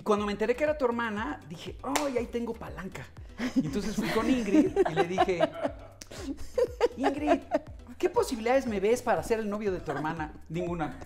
cuando me enteré que era tu hermana, dije, ¡ay, ahí tengo palanca! Y entonces fui con Ingrid y le dije, Ingrid, ¿qué posibilidades me ves para ser el novio de tu hermana? Ninguna.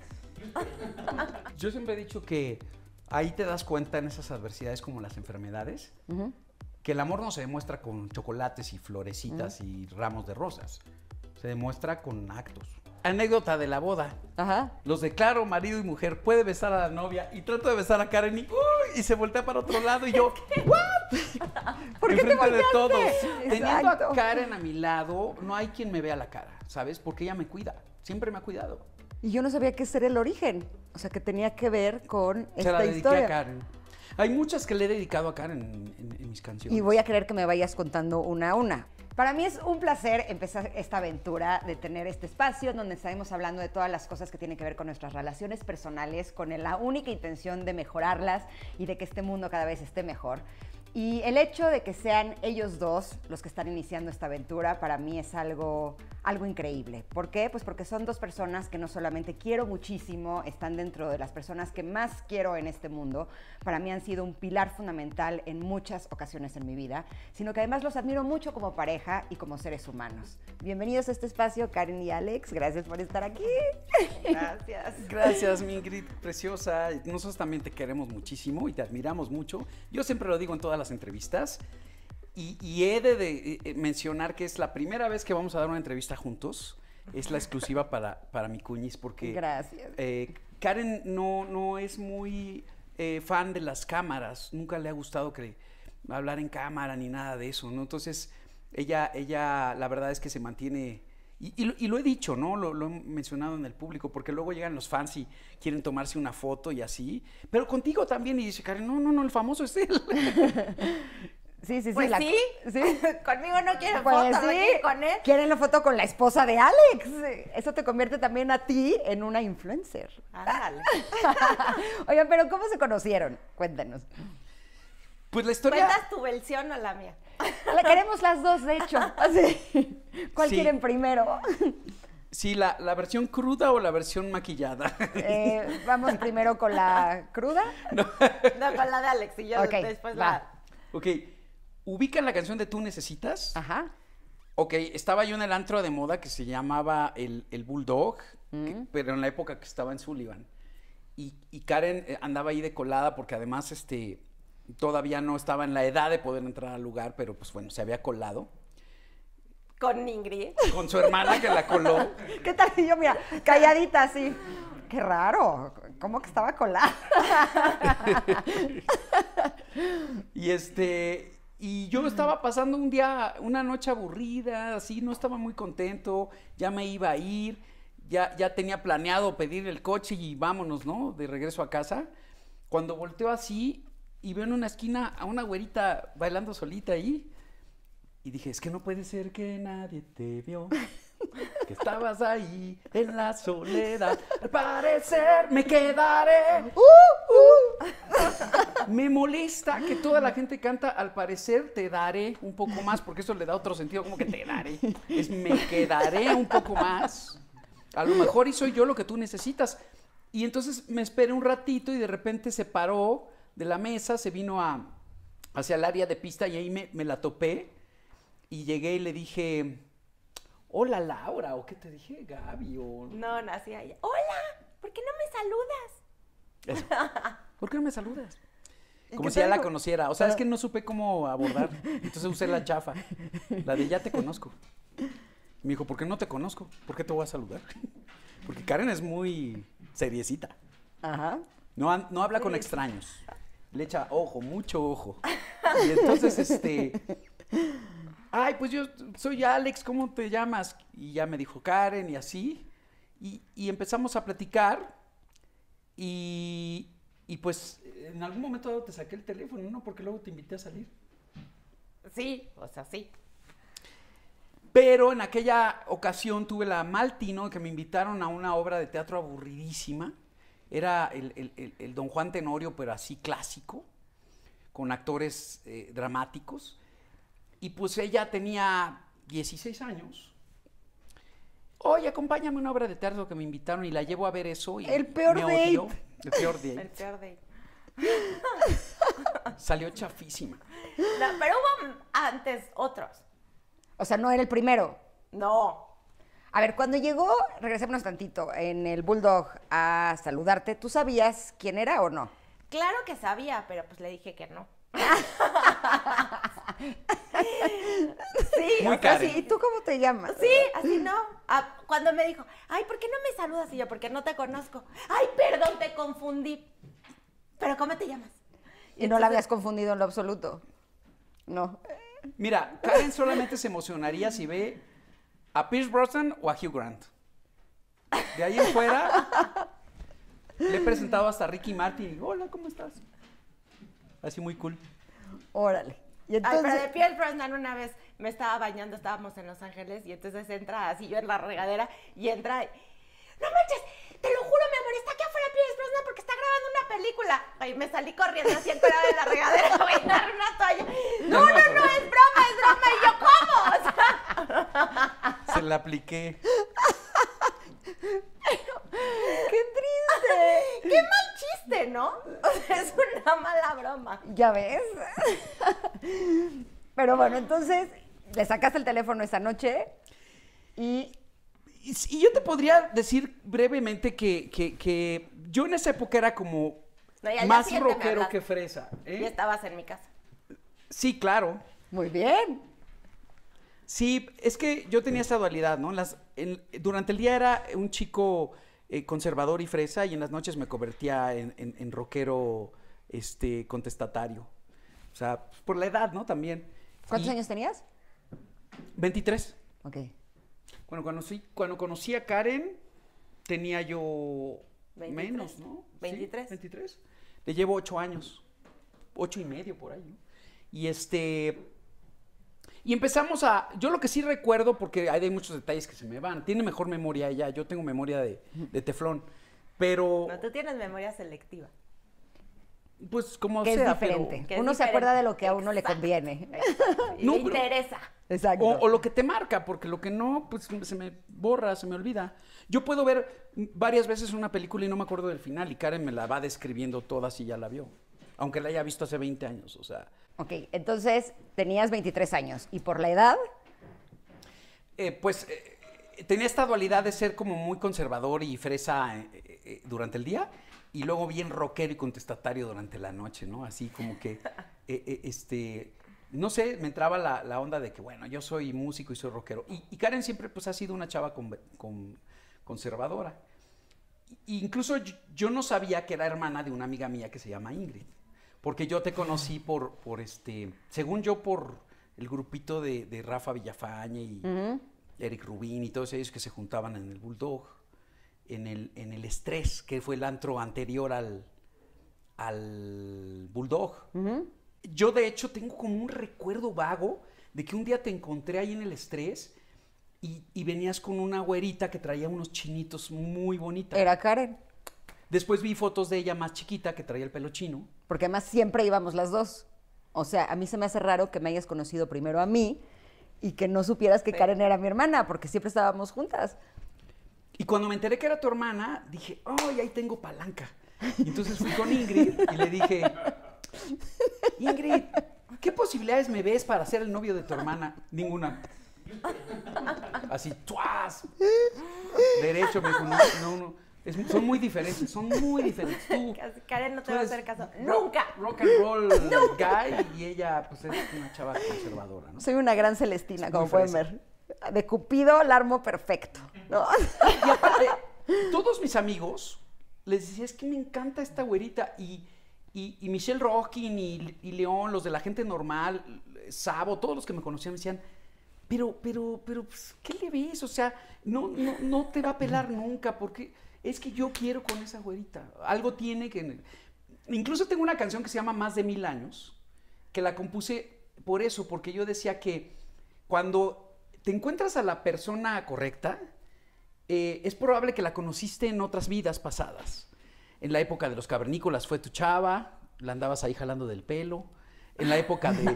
Yo siempre he dicho que ahí te das cuenta en esas adversidades como las enfermedades, que el amor no se demuestra con chocolates y florecitas y ramos de rosas. Se demuestra con actos. Anécdota de la boda. Ajá. Los declaro marido y mujer. Puede besar a la novia y trato de besar a Karen y se voltea para otro lado y yo, ¿what? ¿Por qué te Enfrente de volteaste? todos. Teniendo Exacto. a Karen a mi lado, no hay quien me vea la cara, ¿sabes? Porque ella me cuida. Siempre me ha cuidado. Y yo no sabía que ese era el origen. O sea, que tenía que ver con Se la esta dediqué historia. a Karen. Hay muchas que le he dedicado a Karen en mis canciones. Y voy a querer que me vayas contando una a una. Para mí es un placer empezar esta aventura de tener este espacio donde estaremos hablando de todas las cosas que tienen que ver con nuestras relaciones personales, con la única intención de mejorarlas y de que este mundo cada vez esté mejor. Y el hecho de que sean ellos dos los que están iniciando esta aventura, para mí es algo increíble. ¿Por qué? Pues porque son dos personas que no solamente quiero muchísimo, están dentro de las personas que más quiero en este mundo. Para mí han sido un pilar fundamental en muchas ocasiones en mi vida, sino que además los admiro mucho como pareja y como seres humanos. Bienvenidos a este espacio, Karen y Alex. Gracias por estar aquí. Gracias. Gracias, mi Ingrid, preciosa. Nosotros también te queremos muchísimo y te admiramos mucho. Yo siempre lo digo en todas las entrevistas y he de mencionar que es la primera vez que vamos a dar una entrevista juntos. Es la exclusiva para mi cuñis porque Gracias. Karen no es muy fan de las cámaras. Nunca le ha gustado hablar en cámara ni nada de eso, ¿no? Entonces, ella la verdad es que se mantiene... Y lo he dicho, ¿no? Lo he mencionado en el público, porque luego llegan los fans y quieren tomarse una foto y así. Pero contigo también, y dice Karen, no, el famoso es él. Sí. Pues sí. ¿Sí? Conmigo no quieren Pues foto, ¿no sí. quieren con él? Quieren la foto con la esposa de Alex. Eso te convierte también a ti en una influencer. Ándale. Oigan, pero ¿cómo se conocieron? Cuéntanos. Pues la historia... ¿Cuentas tu versión o la mía? La queremos las dos, de hecho. Así. ¿Cuál Sí. quieren primero? Sí, la versión cruda o la versión maquillada. Vamos primero con la cruda. No, con la de Alex y yo Ok, después va. la... Ok, ¿ubican la canción de Tú Necesitas? Ajá. Ok, estaba yo en el antro de moda que se llamaba el Bulldog, pero en la época que estaba en Sullivan. Y Karen andaba ahí de colada porque además todavía no estaba en la edad de poder entrar al lugar, pero pues bueno, se había colado. Con Ingrid. Con su hermana que la coló. ¿Qué tal? Y yo, mira, calladita así. Qué raro. ¿Cómo que estaba colada? Y yo estaba pasando una noche aburrida, así, no estaba muy contento, ya me iba a ir, ya tenía planeado pedir el coche y vámonos, ¿no? De regreso a casa. Cuando volteo así y veo en una esquina a una güerita bailando solita ahí, y dije, es que no puede ser que nadie te vio, que estabas ahí en la soledad. Al parecer me quedaré. Me molesta que toda la gente canta, al parecer te daré un poco más, porque eso le da otro sentido, como que te daré. Es me quedaré un poco más. A lo mejor y soy yo lo que tú necesitas. Y entonces me esperé un ratito y de repente se paró de la mesa, se vino hacia el área de pista y ahí me la topé. Y llegué y le dije, hola Laura, o qué te dije, Gaby, o... No, nací ahí. Hola, ¿por qué no me saludas? Eso. ¿Por qué no me saludas? Como qué si ya te la dijo? conociera. O sea, es que no supe cómo abordar. Entonces usé la chafa. La de ya te conozco. Me dijo, ¿por qué no te conozco? ¿Por qué te voy a saludar? Porque Karen es muy seriecita. Ajá. No habla con extraños. Le echa ojo, mucho ojo. Y entonces, ay, pues yo soy Alex, ¿cómo te llamas? Y ya me dijo Karen y así. Y empezamos a platicar. Y pues en algún momento dado te saqué el teléfono, ¿no? Porque luego te invité a salir. Sí, o sea, sí. Pero en aquella ocasión tuve la mal tino de que me invitaron a una obra de teatro aburridísima. Era el Don Juan Tenorio, pero así clásico, con actores dramáticos. Y pues ella tenía 16 años. Oye, acompáñame a una obra de teatro que me invitaron y la llevo a ver eso. Y El peor me date. odió. El peor date. El peor de... Salió chafísima. No, pero hubo antes otros. O sea, no era el primero. No. A ver, cuando llegó, regresémonos tantito, en el Bulldog a saludarte, ¿tú sabías quién era o no? Claro que sabía, pero pues le dije que no. Sí, Muy o sea, Karen. ¿Y tú cómo te llamas? sí, así no. Ah, cuando me dijo, ay, ¿por qué no me saludas? Y yo, porque no te conozco. Ay, perdón, te confundí. ¿Pero cómo te llamas? Y no la habías confundido en lo absoluto. No. Mira, Karen solamente se emocionaría si ve a Pierce Brosnan o a Hugh Grant. De ahí en fuera, le he presentado hasta a Ricky Martin y digo, hola, ¿cómo estás? Así muy cool. Órale. Y Ay, pero entonces, de Pierce Brosnan una vez me estaba bañando, estábamos en Los Ángeles, y entonces entra así yo en la regadera, y entra y, ¡no manches! Te lo juro, mi amor, está aquí afuera Pierce Brosnan porque está grabando una película. Ay, me salí corriendo así enterada de la regadera a bailar una toalla. No, es broma. Y yo, ¿cómo? O sea, Se la apliqué. ¡qué triste! qué mal chiste, ¿no? O sea, es una mala broma. ¿Ya ves? Pero bueno, entonces, le sacaste el teléfono esa noche y... Y yo te podría decir brevemente que yo en esa época era como No, y al día más siguiente me rockero hablaste. que fresa. Y estabas en mi casa. Sí, claro. Muy bien. Sí, es que yo tenía esa dualidad, ¿no? Durante el día era un chico conservador y fresa y en las noches me convertía en rockero contestatario. O sea, por la edad, ¿no? También. ¿Cuántos Y años tenías? 23. Ok. Bueno, cuando conocí a Karen, tenía yo 23, menos, ¿no? 23. Sí, 23. Le llevo 8 años. 8 y medio por ahí, ¿no? Y y empezamos yo lo que sí recuerdo, porque hay muchos detalles que se me van, tiene mejor memoria ella, yo tengo memoria de teflón, pero No, tú tienes memoria selectiva. pues como Que es sea, diferente. Que es Uno se diferente. acuerda de lo que a uno le Exacto. conviene. Y No, le pero- interesa. Exacto. O lo que te marca, porque lo que no, pues se me borra, se me olvida. Yo puedo ver varias veces una película y no me acuerdo del final, y Karen me la va describiendo toda si ya la vio, aunque la haya visto hace 20 años, o sea. Ok, entonces tenías 23 años. ¿Y por la edad? Tenía esta dualidad de ser como muy conservador y fresa durante el día y luego bien rockero y contestatario durante la noche, ¿no? Así como que, no sé, me entraba la onda de que, bueno, yo soy músico y soy rockero. Y Karen siempre pues ha sido una chava conservadora. Incluso yo no sabía que era hermana de una amiga mía que se llama Ingrid, porque yo te conocí según yo, por el grupito de Rafa Villafañe y Eric Rubin y todos ellos que se juntaban en el Bulldog, en el Estrés, que fue el antro anterior al Bulldog. Yo, de hecho, tengo como un recuerdo vago de que un día te encontré ahí en el Estrés y venías con una güerita que traía unos chinitos muy bonitas. Era Karen. Después vi fotos de ella más chiquita que traía el pelo chino. Porque además siempre íbamos las dos. O sea, a mí se me hace raro que me hayas conocido primero a mí y que no supieras que Karen era mi hermana, porque siempre estábamos juntas. Y cuando me enteré que era tu hermana, dije, ¡ay, ahí tengo palanca! Y entonces fui con Ingrid y le dije, Ingrid, ¿qué posibilidades me ves para ser el novio de tu hermana? Ninguna. Así, ¡tuas! Derecho, me dijo, no. Son muy diferentes, Tú, Karen no te tú va a eres hacer caso. rock- ¡Nunca! Rock and roll guy y ella, pues, es una chava conservadora, ¿no? Soy una gran Celestina, como Muy pueden fresa. ver. De Cupido, el armo perfecto, ¿no? Y aparte, todos mis amigos les decía, es que me encanta esta güerita. Y Michelle Rockin y León, los de La Gente Normal, Sabo, todos los que me conocían me decían, pero, pues, ¿qué le ves? O sea, no te va a pelar nunca, porque es que yo quiero con esa güerita. Algo tiene que... Incluso tengo una canción que se llama Más de 1000 años, que la compuse por eso, porque yo decía que cuando te encuentras a la persona correcta, es probable que la conociste en otras vidas pasadas. En la época de los cavernícolas fue tu chava, la andabas ahí jalando del pelo. En la época de...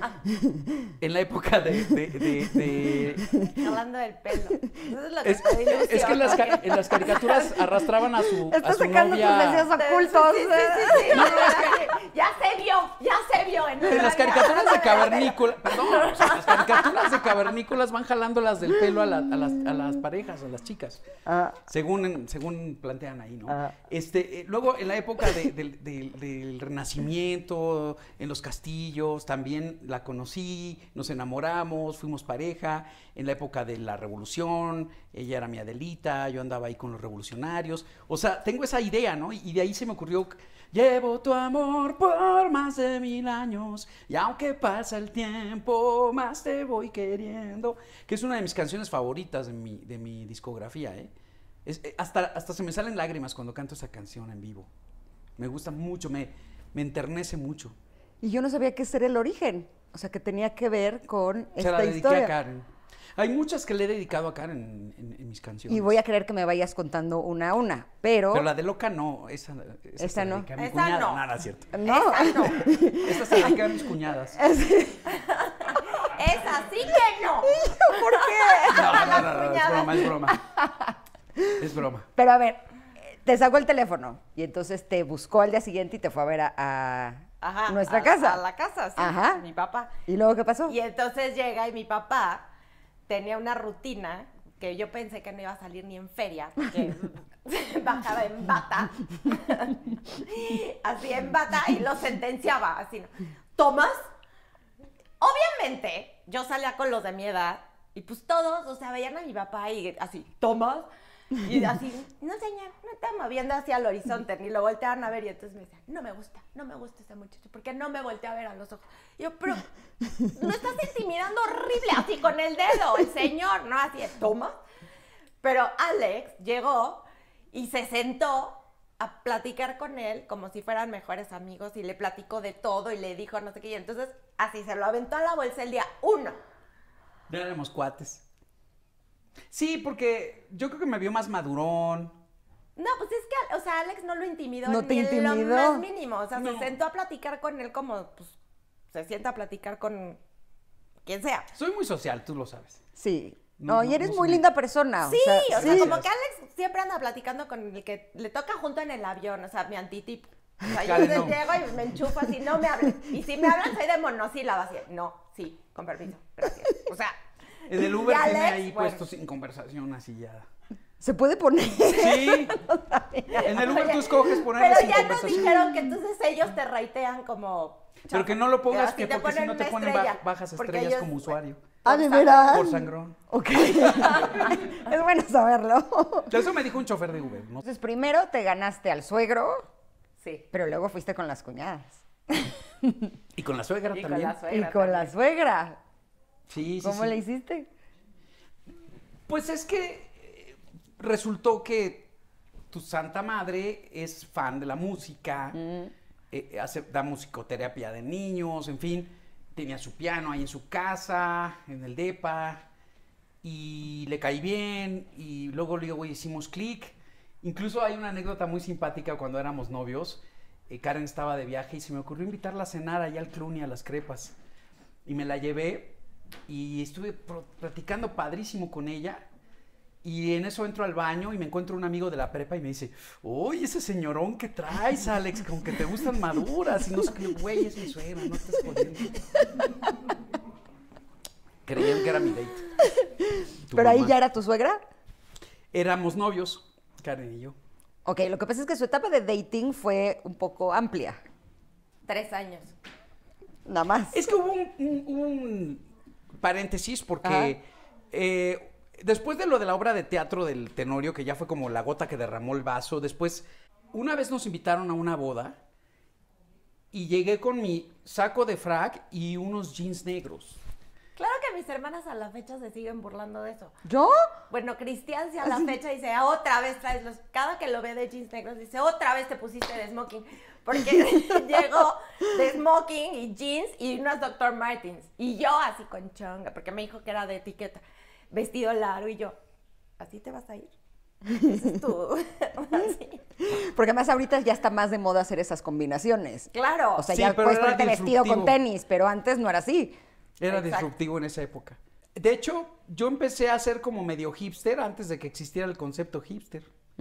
Hablando del pelo. Eso es lo que Es te ilusiona. que en las caricaturas arrastraban a Estás su sacando tus novia. deseos ocultos. Sí. Ya se vio en En las realidad. caricaturas de cavernícolas, perdón, o sea, las caricaturas de cavernícolas van jalándolas del pelo a las parejas, a las chicas, Ah. según plantean ahí, ¿no? Ah. Luego, en la época del Renacimiento, en los castillos, también la conocí, nos enamoramos, fuimos pareja. En la época de la Revolución, ella era mi Adelita, yo andaba ahí con los revolucionarios. O sea, tengo esa idea, ¿no? Y de ahí se me ocurrió, llevo tu amor por más de 1000 años, y aunque pasa el tiempo, más te voy queriendo, que es una de mis canciones favoritas de mi discografía, ¿eh? Hasta se me salen lágrimas cuando canto esa canción en vivo. Me gusta mucho, me enternece mucho. Y yo no sabía que ese era el origen. O sea, que tenía que ver con Se la esta dediqué historia. a Karen. Hay muchas que le he dedicado a Karen en mis canciones. Y voy a querer que me vayas contando una a una. Pero Pero la de Loca no, esa Esa se la no. dediqué a mi Esa cuñada. no. No, no es cierto. no. Esa no. Esa se la dediqué a mis cuñadas. Esa sí que no. ¿Por qué? No, es broma. Es broma. Pero a ver, te sacó el teléfono y entonces te buscó al día siguiente y te fue a ver a Ajá, nuestra casa. A la casa, sí. Ajá. Mi papá. ¿Y luego qué pasó? Y entonces llega y mi papá tenía una rutina que yo pensé que no iba a salir ni en feria, porque bajaba en bata, así en bata, y lo sentenciaba, así, ¿no? ¿Tomas? Obviamente, yo salía con los de mi edad, y pues todos, o sea, veían a mi papá y así, ¿tomas? Y así, no señor, no estamos viendo hacia el horizonte, ni lo volteaban a ver, y entonces me decían, no me gusta ese muchacho, porque no me voltea a ver a los ojos. Y yo, pero, no estás intimidando horrible, así con el dedo, el señor, ¿no? Así, toma. Pero Alex llegó y se sentó a platicar con él como si fueran mejores amigos, y le platicó de todo, y le dijo no sé qué, y entonces así se lo aventó a la bolsa el día 1. Ya éramos cuates. Sí, porque yo creo que me vio más madurón. No, pues es que, o sea, Alex no lo intimidó ¿No te ni en lo intimidó? más mínimo. O sea, No. se sentó a platicar con él como, pues, se sienta a platicar con quien sea. Soy muy social, tú lo sabes. Sí. No, No, y no, eres no muy sé. linda persona. Sí, o sea, sí. como que Alex siempre anda platicando con el que le toca junto en el avión, o sea, mi antitipo. O sea, yo Karen, no. llego y me enchufo así, no me hablen. Y si me hablan, soy de monosílaba, así, no, sí, con permiso, gracias. O sea, En el Uber y tiene Alex, ahí bueno. puesto sin conversación así ya. Se puede poner. Sí. En el Uber Oye, tú escoges ponerle pero sin ya nos conversación. dijeron que entonces ellos te raitean como... Pero que no lo pongas, Así que te porque si ponen no te una ponen estrella, bajas porque estrellas ellos- como usuario. Ah, ¿de Por veras? Por sangrón. Ok. Es bueno saberlo. Eso me dijo un chofer de Uber, ¿no? Entonces, primero te ganaste al suegro, Sí. pero luego fuiste con las cuñadas. Y con la suegra Y con también. la suegra. Y con la también. suegra. Sí, sí, ¿Cómo sí. le hiciste? Pues es que resultó que tu santa madre es fan de la música, da musicoterapia de niños, en fin, tenía su piano ahí en su casa, en el depa, y le caí bien, y luego hicimos clic. Incluso hay una anécdota muy simpática cuando éramos novios. Karen estaba de viaje y se me ocurrió invitarla a cenar allá al Cluny, a las crepas, y me la llevé y estuve platicando padrísimo con ella. Y en eso entro al baño y me encuentro un amigo de la prepa y me dice, oye, ese señorón que traes, Alex, como que te gustan maduras. Y no sé qué, güey, es mi suegra, no estés jodiendo. Creían que era mi date. Tu ¿Pero ahí mamá. ya era tu suegra? Éramos novios, Karen y yo. Ok, lo que pasa es que su etapa de dating fue un poco amplia. 3 años. Nada más. Es que hubo un paréntesis porque después de lo de la obra de teatro del Tenorio, que ya fue como la gota que derramó el vaso, después una vez nos invitaron a una boda y llegué con mi saco de frac y unos jeans negros. Claro que mis hermanas a la fecha se siguen burlando de eso. ¿Yo? Bueno, Cristian sí a la fecha dice, otra vez traes los... Cada que lo ve de jeans negros dice, otra vez te pusiste de smoking. Porque llegó de smoking y jeans y unos Dr. Martens. Y yo así con chonga, porque me dijo que era de etiqueta. Vestido largo y yo, ¿así te vas a ir? Ese es tú. Así. Porque además ahorita ya está más de moda hacer esas combinaciones. Claro. O sea, Sí, ya pero puedes era ponerte vestido con disruptivo. tenis, pero antes no era así. Era Exacto. disruptivo en esa época. De hecho, yo empecé a ser como medio hipster antes de que existiera el concepto hipster.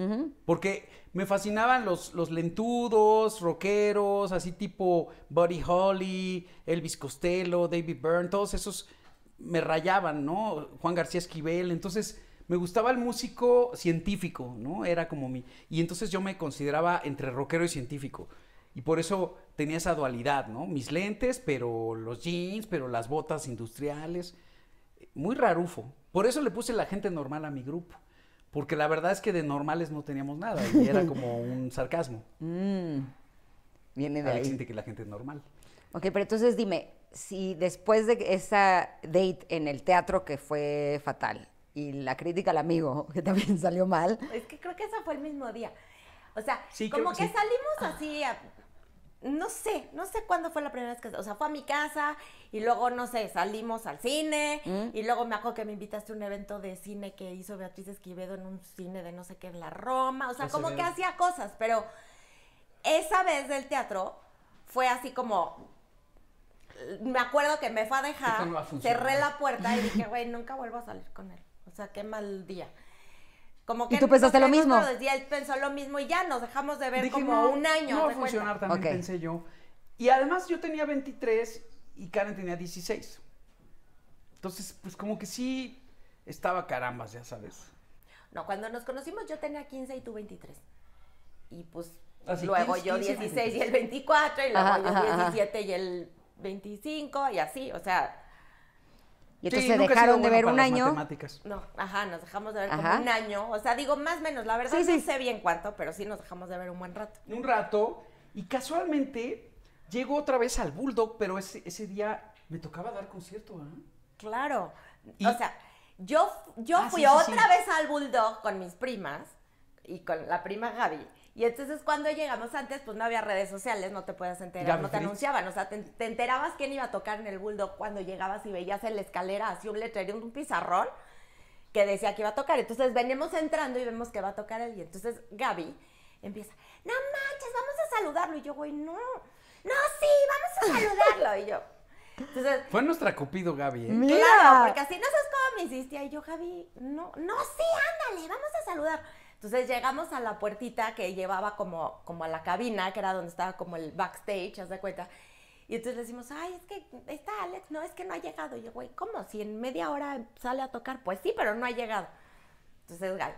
Porque me fascinaban los lentudos, rockeros, así tipo Buddy Holly, Elvis Costello, David Byrne, todos esos me rayaban, ¿no? Juan García Esquivel, entonces me gustaba el músico científico, ¿no? Era como mi... Y entonces yo me consideraba entre rockero y científico. Y por eso tenía esa dualidad, ¿no? Mis lentes, pero los jeans, pero las botas industriales. Muy rarufo. Por eso le puse la gente normal a mi grupo. Porque la verdad es que de normales no teníamos nada. Y era como un sarcasmo. Viene de Alex ahí. siente que la gente es normal. Ok, pero entonces dime, si después de esa date en el teatro que fue fatal y la crítica al amigo, que también salió mal. Es que creo que ese fue el mismo día. O sea, Sí, como creo que que sí. salimos así, no sé cuándo fue la primera vez que, o sea, fue a mi casa y luego, no sé, salimos al cine y luego me acuerdo que me invitaste a un evento de cine que hizo Beatriz Esquivedo en un cine de no sé qué, en la Roma, o sea, como que hacía cosas, pero esa vez del teatro fue así como, me acuerdo que me fue a dejar, Esto no va a funcionar. cerré la puerta y dije, güey, nunca vuelvo a salir con él, o sea, qué mal día. Como que ¿Y tú pensaste lo mismo? Y él pensó lo mismo y ya nos dejamos de ver Dije, como no, un año. no va a ¿te cuenta? funcionar, también Ok. pensé yo. Y además yo tenía 23 y Karen tenía 16. Entonces, pues como que sí estaba carambas, ya sabes. No, cuando nos conocimos yo tenía 15 y tú 23. Y pues Así, luego 15, yo 15, 16 y el 24 y luego Ajá, yo ajá, ajá. 17 y el 25 y así, o sea, Y entonces Sí, se nunca he sido dejaron de buena ver para un las año. matemáticas. no, ajá, nos dejamos de ver Ajá. como un año. O sea, digo más o menos, la verdad Sí, sí. no sé bien cuánto, pero sí nos dejamos de ver un buen rato. Un rato y casualmente llego otra vez al Bulldog, pero ese día me tocaba dar concierto, ¿eh? Claro. Y- O sea, yo Ah, fui sí, sí, otra sí. vez al Bulldog con mis primas y con la prima Gaby. Y entonces cuando llegamos antes, pues no había redes sociales, no te podías enterar, Gaby no te Fritz. anunciaban. O sea, te enterabas quién iba a tocar en el Bulldog cuando llegabas y veías en la escalera así un letrero, un pizarrón que decía que iba a tocar. Entonces venimos entrando y vemos que va a tocar él. Y entonces Gaby empieza, no manches, vamos a saludarlo. Y yo, güey, no, sí, vamos a saludarlo. Y yo, entonces... Fue nuestra Cupido Gaby, ¿eh? Mira. Claro, porque así no sabes cómo me insistía. Y yo, Javi, no, sí, ándale, vamos a saludar. Entonces llegamos a la puertita que llevaba como a la cabina, que era donde estaba como el backstage, haz de cuenta. Y entonces le decimos, ay, es que está Alex, no, es que no ha llegado. Y yo, güey, ¿cómo? Si en media hora sale a tocar. Pues sí, pero no ha llegado. Entonces, Gaby,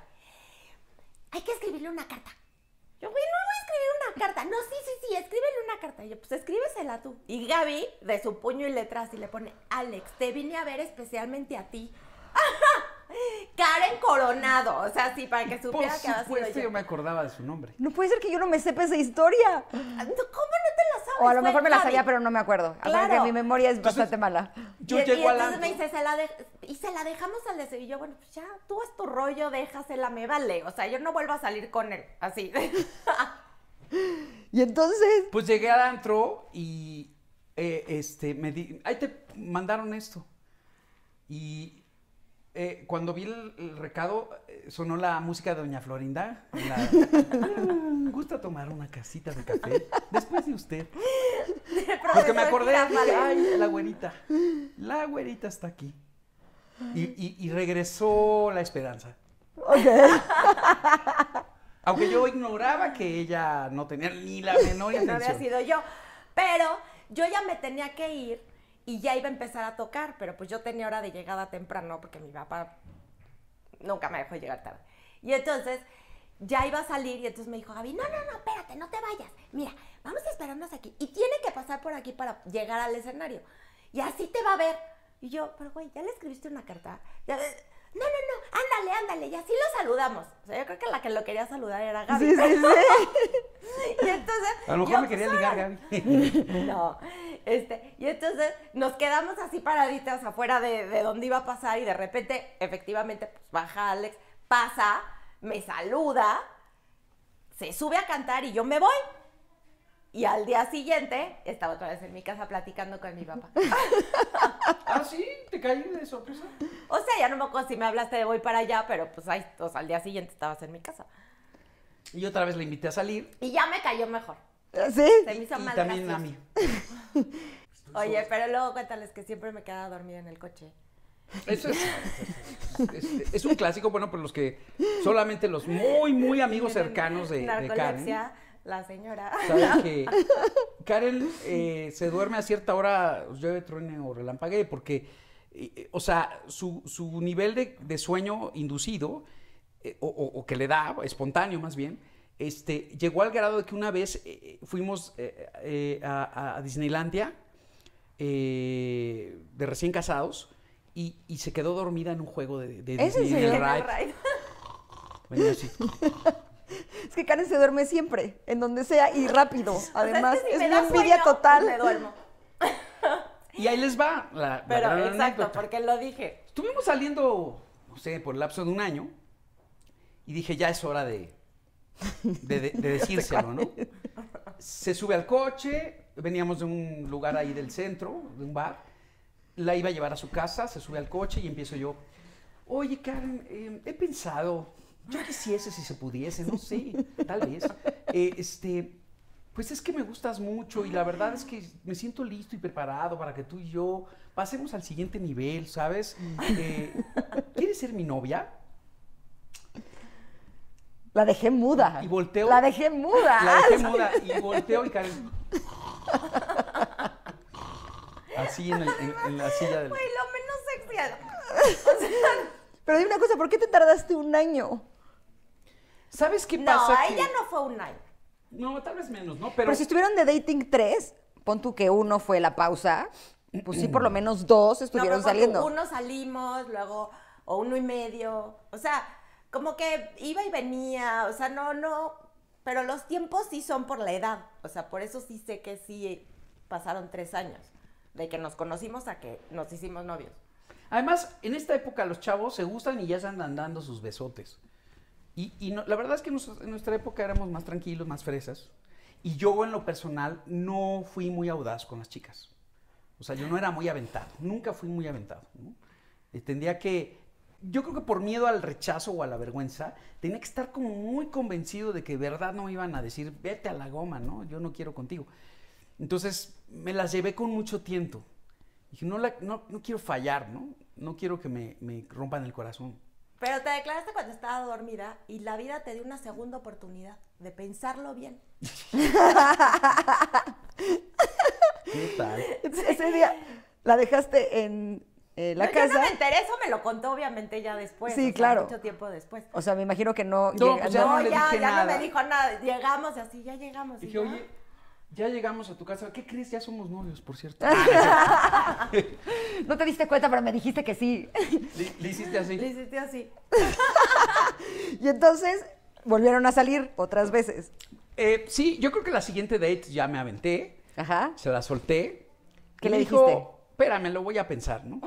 hay que escribirle una carta. Yo, güey, no voy a escribir una carta. No, sí, escríbele una carta. Y yo, pues escríbesela tú. Y Gaby, de su puño y letra, así le pone, Alex, te vine a ver especialmente a ti. ¡Ajá! Karen Coronado. O sea, sí, para que supiera Por que había sido supuesto, yo. yo me acordaba de su nombre. No puede ser que yo no me sepa esa historia. ¿Cómo no te la sabes? O a lo Fue mejor me la Gaby. sabía, pero no me acuerdo. Acuérdate Claro. que mi memoria es Entonces, bastante mala. Yo y llego al entonces me antro. dice, se la dejamos al deseo. Y yo, bueno, pues ya, tú haz tu rollo, déjasela, me vale. O sea, yo no vuelvo a salir con él, así. Y entonces, Pues llegué al antro y ahí te mandaron esto. Y cuando vi el recado, sonó la música de Doña Florinda. Gusta tomar una casita de café después de usted. Porque me acordé, dije, ay, la güerita está aquí. Y regresó la esperanza. Aunque yo ignoraba que ella no tenía ni la menor No había intención. sido yo. Pero yo ya me tenía que ir y ya iba a empezar a tocar, pero pues yo tenía hora de llegada temprano porque mi papá nunca me dejó llegar tarde. Y entonces ya iba a salir y entonces me dijo, Gaby, no, espérate, no te vayas. Mira, vamos a esperarnos aquí. Y tiene que pasar por aquí para llegar al escenario. Y así te va a ver. Y yo, pero güey, ¿ya le escribiste una carta? No, ándale, y así lo saludamos. O sea, yo creo que la que lo quería saludar era Gaby. sí. Y entonces... A lo mejor yo, me quería pues, ligar, órale. Gaby. No, y entonces nos quedamos así paraditas afuera de donde iba a pasar y de repente, efectivamente, pues baja Alex, pasa, me saluda, se sube a cantar y yo me voy. Y al día siguiente estaba otra vez en mi casa platicando con mi papá. ¿Ah, sí? ¿Te caí de sorpresa? O sea, ya no me acuerdo si me hablaste de voy para allá, pero pues ahí, o sea, al día siguiente estabas en mi casa. Y otra vez la invité a salir. Y ya me cayó mejor. ¿Sí? Se me hizo Y más también gracioso. a mí. Oye, pero luego cuéntales que siempre me quedaba dormida en el coche. Eso es un clásico, bueno, por los que solamente los muy amigos cercanos de Karen Narcolepsia, la señora. saben que Karen se duerme a cierta hora, llueve, truene o relampaguee, porque, o sea, su nivel de sueño inducido, o que le da, espontáneo más bien, llegó al grado de que una vez fuimos a Disneylandia de recién casados y se quedó dormida en un juego de ¿Es en Disney, en serio? el ride. Venía así. Es que Karen se duerme siempre, en donde sea y rápido. Además, O sea, si es me una da envidia sueño, total. Me duermo. Y ahí les va la Pero gran exacto, anécdota. porque lo dije. Estuvimos saliendo, no sé, por el lapso de un año y dije, ya es hora de decírselo, ¿no? Se sube al coche, veníamos de un lugar ahí del centro, de un bar, la iba a llevar a su casa, se sube al coche y empiezo yo, oye Karen, he pensado, yo quisiese si se pudiese, no sé, tal vez, pues es que me gustas mucho y la verdad es que me siento listo y preparado para que tú y yo pasemos al siguiente nivel, ¿sabes? ¿Quieres ser mi novia? La dejé muda. Y volteo. La dejé muda. La dejé muda y volteo y Karen. Así en la silla del. Güey, lo menos sexy. Pero dime una cosa, ¿por qué te tardaste un año? ¿Sabes qué No, pasa? a que- ella no fue un año. No, tal vez menos, ¿no? Pero si estuvieron de dating 3, pon tú que uno fue la pausa, pues sí, por lo menos 2 No, estuvieron pero saliendo. uno salimos, luego, o 1.5. O sea, como que iba y venía, o sea, no. Pero los tiempos sí son por la edad. O sea, por eso sí sé que sí pasaron 3 años. De que nos conocimos a que nos hicimos novios. Además, en esta época los chavos se gustan y ya se andan dando sus besotes. Y la verdad es que en nuestra época éramos más tranquilos, más fresas. Y yo en lo personal no fui muy audaz con las chicas. O sea, yo no era muy aventado, nunca fui muy aventado, ¿no? Tendría que, yo creo que por miedo al rechazo o a la vergüenza, tenía que estar como muy convencido de que de verdad no me iban a decir, vete a la goma, ¿no? Yo no quiero contigo. Entonces me las llevé con mucho tiento. Dije, no quiero fallar, ¿no? No quiero que me rompan el corazón. Pero te declaraste cuando estaba dormida y la vida te dio una segunda oportunidad de pensarlo bien. ¿Qué tal? Ese día la dejaste en la No, casa. Yo no me enteré, eso me lo contó obviamente ya después. Sí, o sea, claro. mucho tiempo después. O sea, me imagino que no. No, pues ya no le ya dije no nada. me dijo nada. Llegamos y así, ya llegamos. y Dije, ya. oye, ya llegamos a tu casa. ¿Qué crees? Ya somos novios, por cierto. No te diste cuenta, pero me dijiste que sí. Le hiciste así. Le hiciste así. Y entonces volvieron a salir otras veces. Sí, yo creo que la siguiente date ya me aventé, Ajá. se la solté. ¿Qué y le me dijo, dijiste? espérame, lo voy a pensar, ¿no?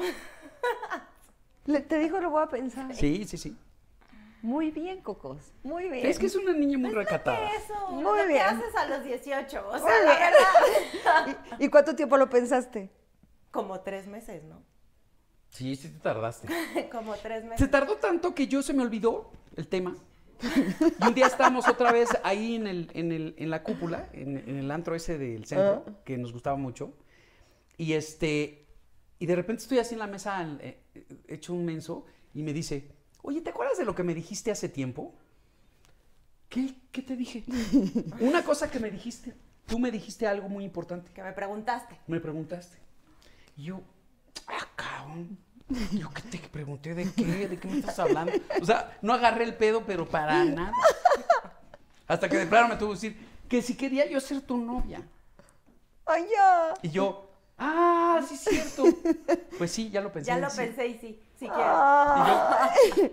Te dijo, lo voy a pensar. Sí. Muy bien, Cocos. Muy bien. Es que es una niña muy recatada. Eso, Muy lo que bien. haces a los 18. O Muy sea, la bien. verdad. ¿Y cuánto tiempo lo pensaste? Como 3 meses, ¿no? Sí te tardaste. Como 3 Se meses. tardó tanto que yo se me olvidó el tema. Y un día estábamos otra vez ahí en la cúpula, en el antro ese del centro, que nos gustaba mucho. Y y de repente estoy así en la mesa, hecho un menso, y me dice, oye, ¿te acuerdas de lo que me dijiste hace tiempo? ¿Qué te dije? Una cosa que me dijiste. Tú me dijiste algo muy importante. Que me preguntaste. Me preguntaste. Y yo, cabrón. Yo, ¿qué te pregunté? ¿De qué? ¿De qué me estás hablando? O sea, no agarré el pedo, pero para nada. Hasta que de plano me tuvo que decir que si quería yo ser tu novia. ¡Ay, ya! Y yo, sí es cierto. Pues sí, ya lo pensé. Ya lo sí. pensé y sí quiero. ¡Ay,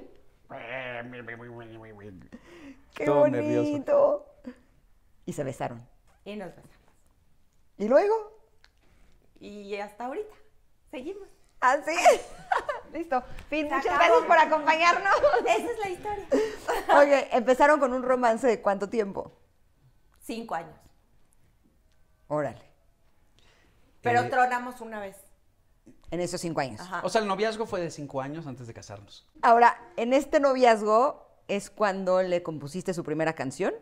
qué Todo bonito! nervioso. Y se besaron. Y nos besamos. ¿Y luego? Y hasta ahorita. Seguimos. ¿Así? Listo. Fin, Se muchas acabó. gracias por acompañarnos. Esa es la historia. Oye, empezaron con un romance de ¿cuánto tiempo? 5 años. Órale. Pero tronamos una vez. En esos 5 años. Ajá. O sea, el noviazgo fue de 5 años antes de casarnos. Ahora, en este noviazgo es cuando le compusiste su primera canción.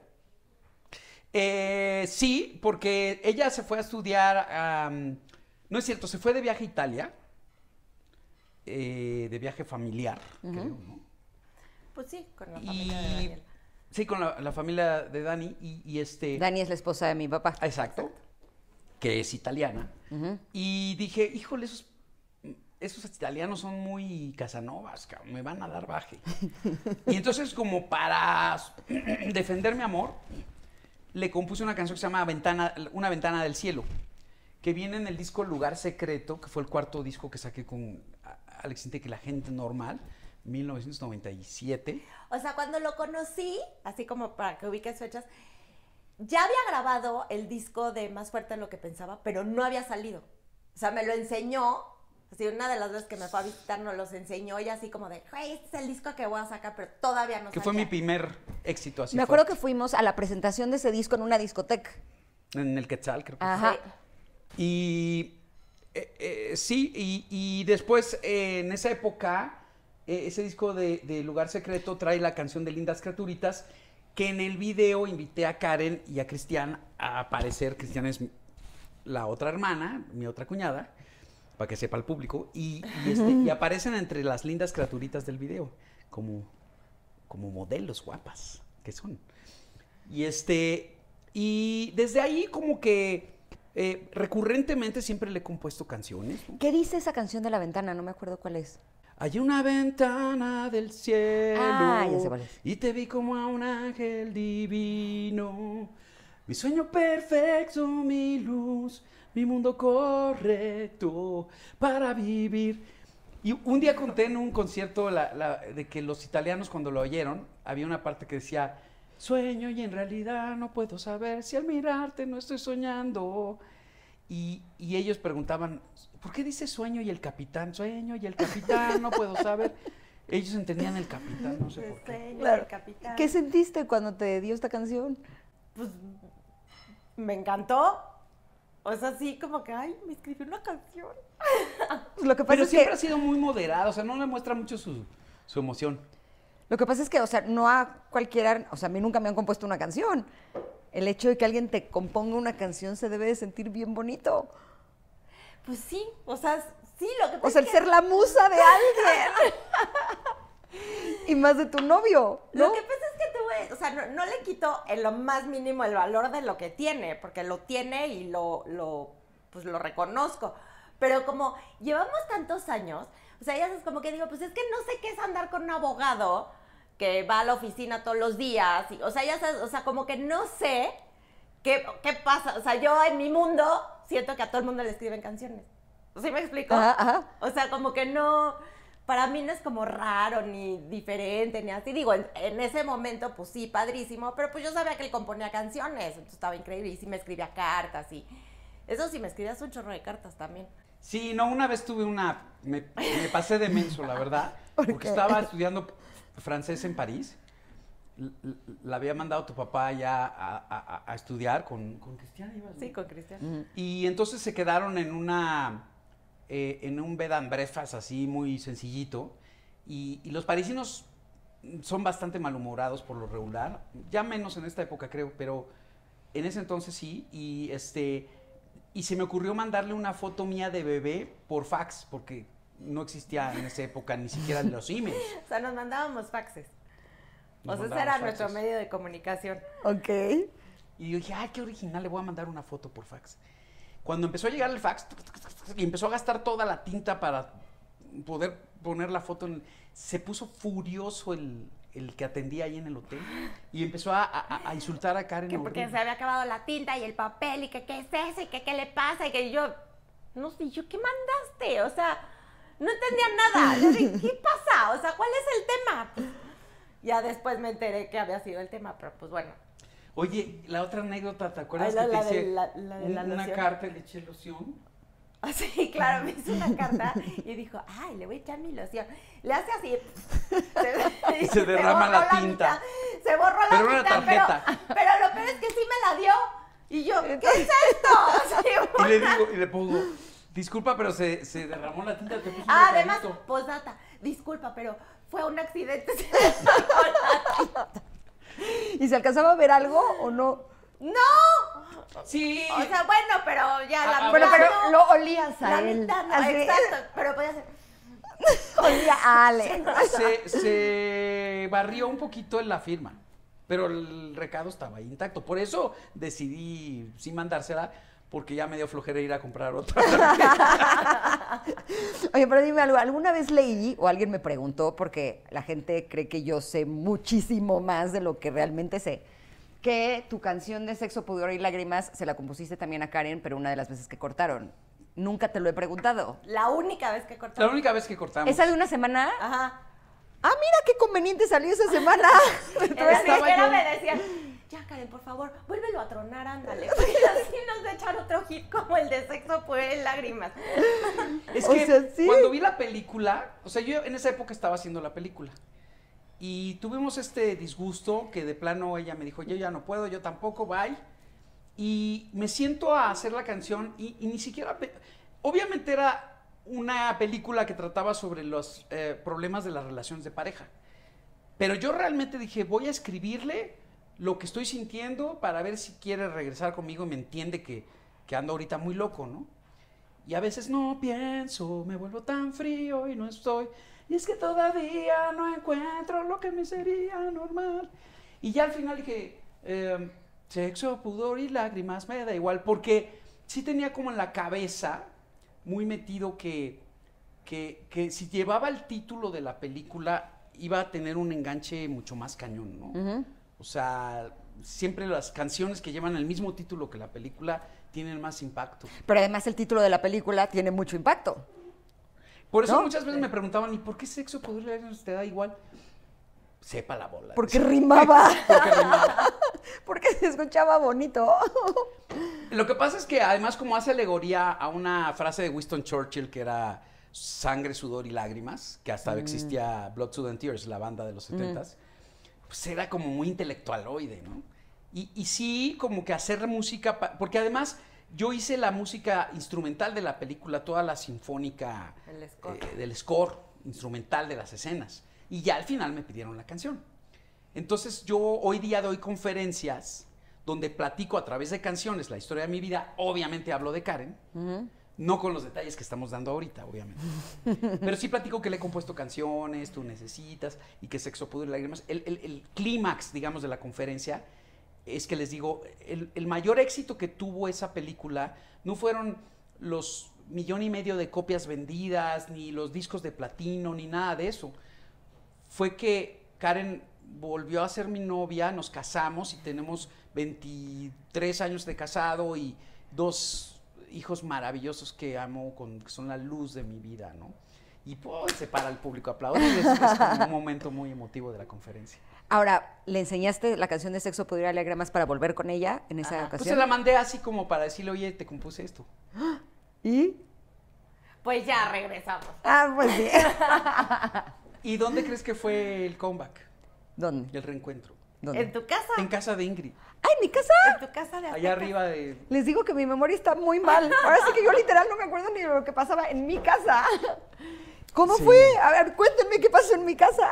Sí, porque ella se fue a estudiar, no es cierto, se fue de viaje a Italia de viaje familiar, creo, ¿no? Pues sí, con la familia de Daniel. Sí, con la familia de Dani y Dani es la esposa de mi papá. Exacto, que es italiana. Y dije, híjole, esos italianos son muy Casanovas, cabrón, me van a dar baje. Y entonces, como para defender mi amor, le compuse una canción que se llama Una ventana del cielo, que viene en el disco Lugar Secreto, que fue el cuarto disco que saqué con Alex Intec y La Gente Normal, 1997. O sea, cuando lo conocí, así como para que ubiques fechas, ya había grabado el disco de Más Fuerte de lo que Pensaba, pero no había salido. O sea, me lo enseñó, así una de las veces que me fue a visitar nos los enseñó y así como de, güey, este es el disco que voy a sacar, pero todavía no Que salía. fue mi primer éxito así. Me acuerdo que fuimos a la presentación de ese disco en una discoteca. En el Quetzal, creo que Ajá. Sí. Y sí, y después en esa época, ese disco de Lugar Secreto trae la canción de Lindas Criaturitas, que en el video invité a Karen y a Cristian a aparecer. Cristian es la otra hermana, mi otra cuñada, para que sepa el público, y aparecen entre las lindas criaturitas del video, como modelos guapas que son. Y desde ahí como que recurrentemente siempre le he compuesto canciones, ¿no? ¿Qué dice esa canción de La Ventana? No me acuerdo cuál es. Hay una ventana del cielo, ya sé cuál es. y te vi como a un ángel divino, mi sueño perfecto, mi luz, mi mundo correcto para vivir. Y un día conté en un concierto de que los italianos cuando lo oyeron, había una parte que decía, sueño y en realidad no puedo saber si al mirarte no estoy soñando. Y ellos preguntaban, ¿por qué dice sueño y el capitán? Sueño y el capitán, no puedo saber. Ellos entendían el capitán, no sé por qué. Sueño, Claro. el capitán. ¿Qué sentiste cuando te dio esta canción? Pues me encantó. O sea, sí, como que, ay, me escribió una canción. Lo que pasa Pero es siempre que ha sido muy moderado, o sea, no le muestra mucho su emoción. Lo que pasa es que, o sea, no a cualquiera, o sea, a mí nunca me han compuesto una canción. El hecho de que alguien te componga una canción se debe de sentir bien bonito. Pues sí, o sea, sí, lo que pasa O sea, el ser la musa de alguien. Y más de tu novio, ¿no? Lo que pasa es que o sea, no le quito en lo más mínimo el valor de lo que tiene, porque lo tiene y pues lo reconozco. Pero como llevamos tantos años, o sea, ya sabes, como que digo, pues es que no sé qué es andar con un abogado que va a la oficina todos los días, o sea, ya sabes, o sea, como que no sé qué pasa. O sea, yo en mi mundo siento que a todo el mundo le escriben canciones. ¿Sí me explico? Ajá, ajá. O sea, como que no, para mí no es como raro, ni diferente, ni así. Digo, en ese momento, pues sí, padrísimo, pero pues yo sabía que él componía canciones, entonces estaba increíble, y sí me escribía cartas, y eso sí, me escribías un chorro de cartas también. Sí, no, una vez tuve me pasé de menso, la verdad, ¿Por porque qué? estaba estudiando francés en París. La había mandado tu papá ya a estudiar con Cristian, ¿ibas, no? Sí, con Cristian. Y entonces se quedaron en un bed and breakfast así muy sencillito. Y los parisinos son bastante malhumorados por lo regular, ya menos en esta época creo, pero en ese entonces sí. Y se me ocurrió mandarle una foto mía de bebé por fax, porque no existía en esa época ni siquiera los emails. O sea, nos mandábamos faxes. Nos O sea, ese mandábamos era nuestro faxes. medio de comunicación. Ok. Y yo dije, ay, qué original, le voy a mandar una foto por fax. Cuando empezó a llegar el fax, y empezó a gastar toda la tinta para poder poner la foto, se puso furioso el que atendía ahí en el hotel y empezó a insultar a Karen. Que porque horrible. se había acabado la tinta y el papel, y que qué es eso, y que qué le pasa, y que yo, no sé, yo, ¿qué mandaste? O sea, no entendía nada. Yo dije, ¿qué pasa? O sea, ¿cuál es el tema? Pues, ya después me enteré que había sido el tema, pero pues bueno. Oye, la otra anécdota, ¿te acuerdas Ay, que la te de hice la de la una loción. carta y le eché loción? Sí, claro, me hizo una carta y dijo, ay, le voy a echar mi loción. Le hace así. Y se derrama borró la tinta. mitad, se borró la Pero una tinta, tarjeta. pero lo peor es que sí me la dio. Y yo, ¿qué es esto? O sea, Y le digo, y le pongo, disculpa, pero se derramó la tinta, te puse un además, recadito. postdata, disculpa, pero fue un accidente. Se me sacó la tinta. ¿Y se alcanzaba a ver algo o no? ¡No! Sí. O sea, bueno, pero ya la Ah, mitad Bueno, pero no, lo olías a la él. mitad no, Así. exacto, pero podía ser. Olía a Ale. Se barrió un poquito en la firma, pero el recado estaba ahí intacto. Por eso decidí sí mandársela, porque ya me dio flojera ir a comprar otra. Oye, pero dime algo, ¿alguna vez leí o alguien me preguntó, porque la gente cree que yo sé muchísimo más de lo que realmente sé, que tu canción de Sexo, Pudor y Lágrimas se la compusiste también a Karen, pero una de las veces que cortaron? Nunca te lo he preguntado. La única vez que cortamos. La única vez que cortamos. ¿Esa de una semana? Ajá. Ah, mira qué conveniente salió esa semana. En la disquera me decían, ya Karen, por favor, vuélvelo a tronar, ándale. Porque así nos va a echar otro hit como el de Sexo, Pudor y Lágrimas. Es O que sea, sí. cuando vi la película, o sea, yo en esa época estaba haciendo la película. Y tuvimos este disgusto que de plano ella me dijo, yo ya no puedo, yo tampoco, bye. Y me siento a hacer la canción y ni siquiera... Obviamente era una película que trataba sobre los problemas de las relaciones de pareja. Pero yo realmente dije, voy a escribirle lo que estoy sintiendo para ver si quiere regresar conmigo y me entiende que ando ahorita muy loco, ¿no? Y a veces no pienso, me vuelvo tan frío y no estoy... Y es que todavía no encuentro lo que me sería normal. Y ya al final dije, sexo, pudor y lágrimas, me da igual, porque sí tenía como en la cabeza muy metido que si llevaba el título de la película iba a tener un enganche mucho más cañón, ¿no? Uh-huh. O sea, siempre las canciones que llevan el mismo título que la película tienen más impacto. Pero además el título de la película tiene mucho impacto. Por eso ¿no? Muchas veces me preguntaban, ¿y por qué Sexo, Pudor y Lágrimas te da igual? Sepa la bola. Porque rimaba. Porque rimaba. Porque se escuchaba bonito. Lo que pasa es que además como hace alegoría a una frase de Winston Churchill que era sangre, sudor y lágrimas, que hasta existía Blood, Sweat and Tears, la banda de los 70s, pues era como muy intelectualoide, ¿no? Y sí, como que hacer música, porque además yo hice la música instrumental de la película, toda la sinfónica del score instrumental de las escenas. Y ya al final me pidieron la canción. Entonces yo hoy día doy conferencias donde platico a través de canciones la historia de mi vida. Obviamente hablo de Karen, no con los detalles que estamos dando ahorita, obviamente. Pero sí platico que le he compuesto canciones, tú necesitas, y que Sexo, Pudor y Lágrimas. El clímax, digamos, de la conferencia es que les digo, el mayor éxito que tuvo esa película no fueron los 1,5 millones de copias vendidas, ni los discos de platino, ni nada de eso. Fue que Karen volvió a ser mi novia, nos casamos y tenemos 23 años de casado y 2 hijos maravillosos que amo, que son la luz de mi vida, ¿no? Y pues se para el público a aplaudir, es como un momento muy emotivo de la conferencia. Ahora, ¿le enseñaste la canción de Sexo, Pudor y Lágrimas para volver con ella en esa ocasión? Pues se la mandé así como para decirle, oye, te compuse esto. ¿Y? Pues ya regresamos. Ah, pues sí. ¿Y dónde crees que fue el comeback? ¿Dónde? El reencuentro. ¿Dónde? ¿En tu casa? En casa de Ingrid. ¡Ay, en mi casa! En tu casa de Azteca. Allá arriba de... Les digo que mi memoria está muy mal. Ahora sí que yo literal no me acuerdo ni de lo que pasaba en mi casa. ¿Cómo fue? A ver, cuéntenme qué pasó en mi casa.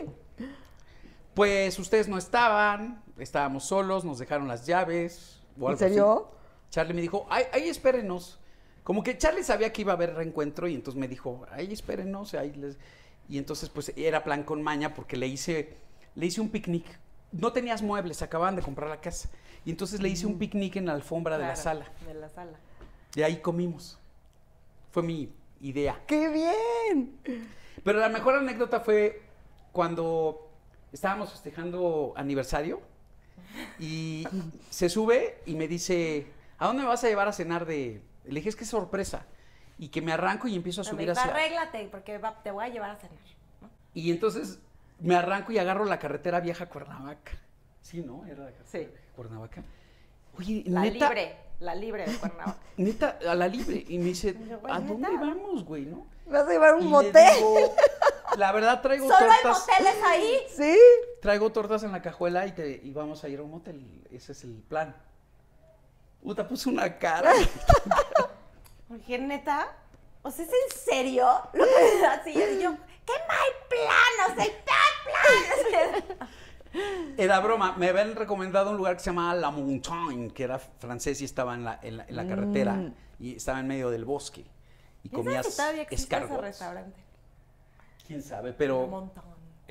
Pues ustedes no estaban, estábamos solos, nos dejaron las llaves. O algo ¿En serio? así. Charlie me dijo, ahí espérenos. Como que Charlie sabía que iba a haber reencuentro y entonces me dijo, ahí espérenos. Y entonces pues era plan con maña porque le hice un picnic. No tenías muebles, acababan de comprar la casa. Y entonces le hice un picnic en la alfombra de la sala. De la sala. Y ahí comimos. Fue mi idea. ¡Qué bien! Pero la mejor anécdota fue cuando estábamos festejando aniversario y se sube y me dice, ¿a dónde me vas a llevar a cenar de...? Le dije, es que es sorpresa. Y que me arranco y empiezo a subir hacia... Arréglate, porque te voy a llevar a cenar, ¿no? Y entonces me arranco y agarro la carretera vieja a Cuernavaca. Sí, ¿no? Era la carretera de Cuernavaca. Oye, neta... La libre de Cuernavaca. Neta, a la libre. Y me dice, Güey, ¿a ¿neta? dónde vamos, güey, no? ¿Me vas a llevar a un Y motel? le digo, la verdad traigo ¿Solo hay tortas. moteles ahí? Sí. Traigo tortas en la cajuela y vamos a ir a un motel. Ese es el plan. Puta, puse una cara. Oye, ¿neta? O sea, ¿es en serio? Lo que así es yo. ¡Qué mal plan! O sea, tal plan. Era broma. Me habían recomendado un lugar que se llamaba La Montagne, que era francés y estaba en la carretera. Y estaba en medio del bosque. Y comías todavía existe ese escargots. restaurante? quién sabe, Un pero montón.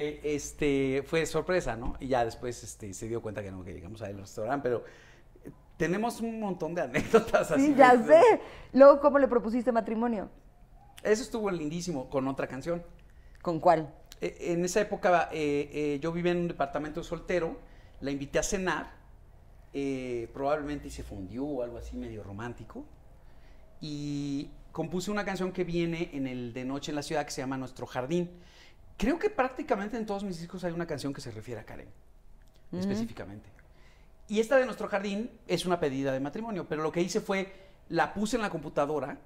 fue sorpresa, ¿no? Y ya después se dio cuenta que no, que llegamos al restaurante, pero tenemos un montón de anécdotas así. Sí, ya sé. Luego, ¿cómo le propusiste matrimonio? Eso estuvo lindísimo con otra canción. ¿Con cuál? En esa época yo vivía en un departamento soltero, la invité a cenar, probablemente se fundió o algo así medio romántico, y compuse una canción que viene en el De Noche en la Ciudad que se llama Nuestro Jardín. Creo que prácticamente en todos mis discos hay una canción que se refiere a Karen, específicamente. Y esta de Nuestro Jardín es una pedida de matrimonio, pero lo que hice fue, la puse en la computadora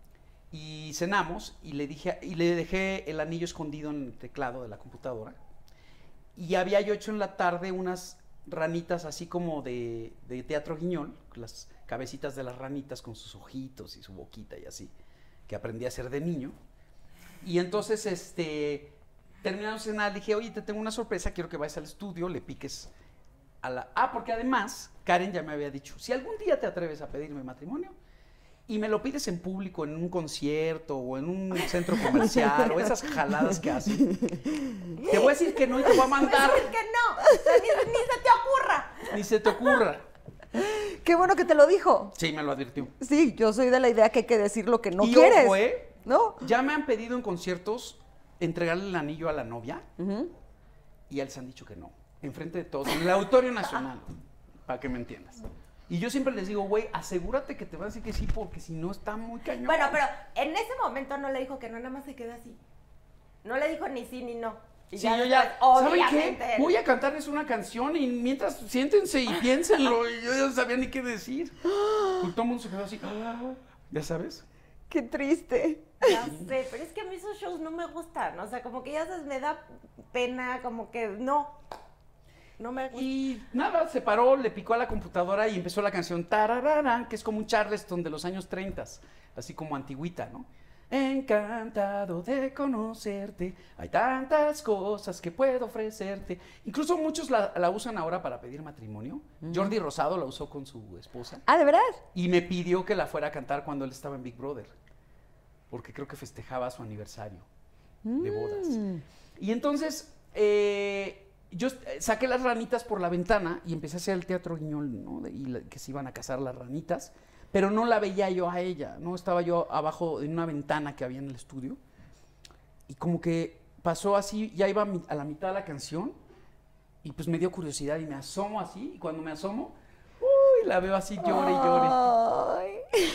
y cenamos y le dejé el anillo escondido en el teclado de la computadora. Y había yo hecho en la tarde unas ranitas así como de Teatro Guiñol, las cabecitas de las ranitas con sus ojitos y su boquita y así, que aprendí a hacer de niño. Y entonces, terminamos de cenar, le dije, oye, te tengo una sorpresa, quiero que vayas al estudio, le piques a la... porque además, Karen ya me había dicho, si algún día te atreves a pedirme matrimonio, y me lo pides en público, en un concierto, o en un centro comercial, o esas jaladas que hacen, te voy a decir que no y te voy a mandar. Pues es que no, o sea, ni se te ocurra. Ni se te ocurra. Qué bueno que te lo dijo. Sí, me lo advirtió. Sí, yo soy de la idea que hay que decir lo que no Y quieres. ojo, ¿No? ya me han pedido en conciertos entregarle el anillo a la novia, y ya les han dicho que no, enfrente de todos, en el Auditorio Nacional, para que me entiendas. Y yo siempre les digo, güey, asegúrate que te van a decir que sí, porque si no está muy cañón. Bueno, pero en ese momento no le dijo que no, nada más se quedó así. No le dijo ni sí ni no. Y Sí, yo después, ya, ¿saben qué? obviamente, Voy a cantarles una canción y mientras siéntense y piénsenlo, y yo ya no sabía ni qué decir. Y todo el mundo se quedó así, ¿ya sabes? Qué triste. Ya sé, pero es que a mí esos shows no me gustan, o sea, como que ya sabes, me da pena, como que no me gusta. Y nada, se paró, le picó a la computadora y empezó la canción Tarararán, que es como un Charleston de los años 30, así como antigüita, ¿no? Encantado de conocerte, hay tantas cosas que puedo ofrecerte. Incluso muchos la usan ahora para pedir matrimonio. Jordi Rosado la usó con su esposa Ah, ¿de verdad? y me pidió que la fuera a cantar cuando él estaba en Big Brother, porque creo que festejaba su aniversario de bodas. Y entonces yo saqué las ranitas por la ventana y empecé a hacer el Teatro Guiñol, ¿no? Que se iban a casar las ranitas, pero no la veía yo a ella, ¿no? Estaba yo abajo en una ventana que había en el estudio y como que pasó así, ya iba a la mitad de la canción y pues me dio curiosidad y me asomo así, y cuando me asomo, la veo así, llore y llore. Ay.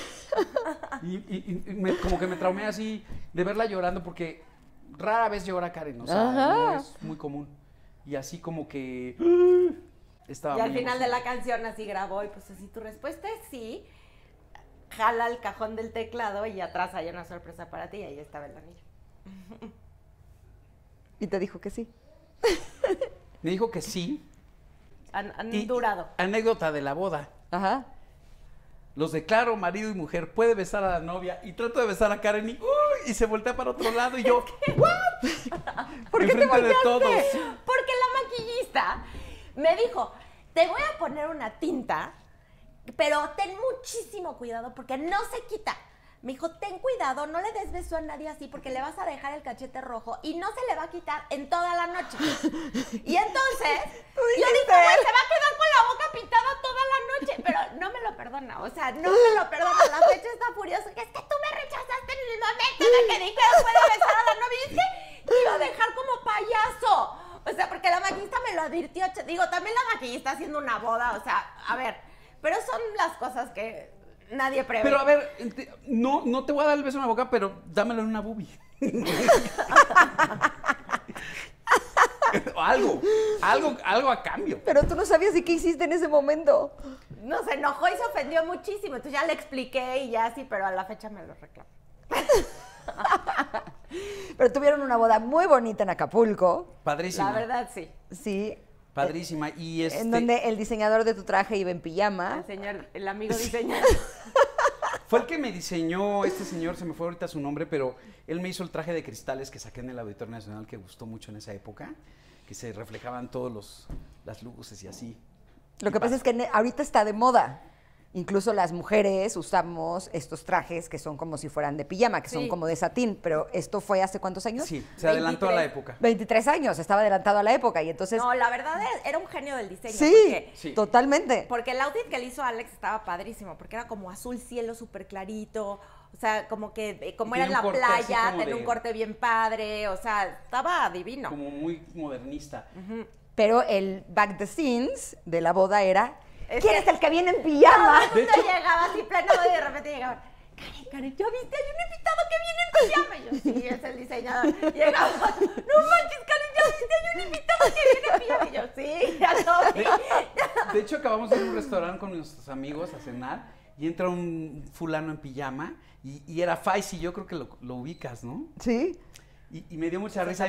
Como que me traumé así de verla llorando porque rara vez llora Karen, o sea, Ajá. no es muy común. Y así como que estaba Y al muy final de la emocionada. canción así grabó y pues así tu respuesta es sí. Jala el cajón del teclado y atrás hay una sorpresa para ti y ahí estaba el anillo. Y te dijo que sí. Me dijo que sí. Han Y durado. anécdota de la boda. Ajá. Los declaro marido y mujer, puede besar a la novia y trato de besar a Karen y se voltea para otro lado y yo, ¿Por qué te enfrente de volteaste? todos. Porque la maquillista me dijo, te voy a poner una tinta, pero ten muchísimo cuidado porque no se quita. Me dijo, ten cuidado, no le des beso a nadie así porque le vas a dejar el cachete rojo y no se le va a quitar en toda la noche. Y entonces, yo dije, güey, se va a quedar con la boca pintada toda la noche. Pero no me lo perdona, o sea, no me lo perdona. La fecha está furiosa. Es que tú me rechazaste en el momento de que dijeron puede besar a la novia. Y es que te iba a dejar como payaso. O sea, porque la maquillista me lo advirtió. Digo, también la maquillista haciendo una boda, o sea, a ver. Pero son las cosas que nadie prevé. Pero a ver, no te voy a dar el beso en la boca, pero dámelo en una boobie. algo a cambio. Pero tú no sabías y qué hiciste en ese momento. No, se enojó y se ofendió muchísimo. Entonces ya le expliqué y ya sí, pero a la fecha me lo reclamo. Pero tuvieron una boda muy bonita en Acapulco. Padrísima. La verdad, sí. Sí. Padrísima. Y En donde el diseñador de tu traje iba en pijama. El amigo diseñador. fue el que me diseñó, este señor, se me fue ahorita su nombre, pero él me hizo el traje de cristales que saqué en el Auditorio Nacional, que gustó mucho en esa época, que se reflejaban todos las luces y así. Lo que pasa es que ahorita está de moda. Incluso las mujeres usamos estos trajes que son como si fueran de pijama, que son como de satín, pero ¿esto fue hace cuántos años? Sí, se adelantó a la época. 23 años, estaba adelantado a la época y entonces... No, la verdad era un genio del diseño. Sí, totalmente. Porque el outfit que le hizo Alex estaba padrísimo, porque era como azul cielo súper clarito, o sea, como que, como era en la playa, tenía un corte bien padre, o sea, estaba divino. Como muy modernista. Pero el back the scenes de la boda era... ¿Quién es el que viene en pijama? Todo el mundo llegaba así pleno y de repente llegaban. Karen, ¿ya viste? Hay un invitado que viene en pijama. Y yo, sí, es el diseñador. Llegaba, no manches, Karen, ¿ya viste? Hay un invitado que viene en pijama. Y yo, sí, ya lo vi. De hecho, acabamos de ir a un restaurante con nuestros amigos a cenar y entra un fulano en pijama y era Faisy, yo creo que lo ubicas, ¿no? Sí. Y me dio mucha risa y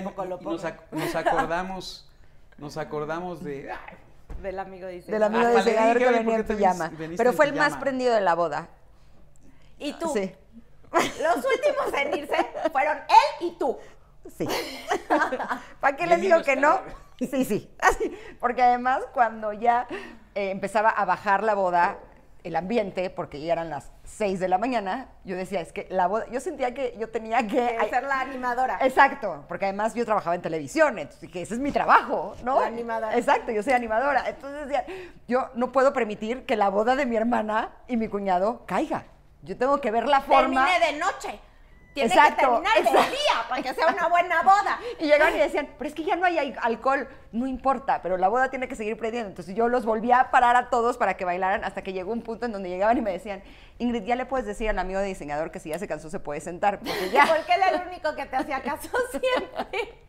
nos acordamos de... Del amigo diseñador. Del amigo diseñador que venía en pijama. Pero fue el más prendido de la boda. ¿Y tú? Sí. Los últimos en irse fueron él y tú. Sí. ¿Para qué les digo que no? Sí. Así, porque además cuando ya empezaba a bajar la boda, el ambiente, porque ya eran las 6 de la mañana, yo decía, es que la boda, yo sentía que yo tenía que... ser la animadora. Exacto, porque además yo trabajaba en televisión, entonces dije, ese es mi trabajo, ¿no? La animadora. Exacto, yo soy animadora. Entonces decía, yo no puedo permitir que la boda de mi hermana y mi cuñado caiga. Yo tengo que ver la forma... Termine de noche. Tiene que terminar de día para que sea una buena boda. Y llegaban y decían, pero es que ya no hay alcohol. No importa, pero la boda tiene que seguir prendiendo. Entonces yo los volví a parar a todos para que bailaran hasta que llegó un punto en donde llegaban y me decían, Ingrid, ya le puedes decir al amigo de diseñador que si ya se cansó se puede sentar. Porque ya... Porque él era el único que te hacía caso siempre.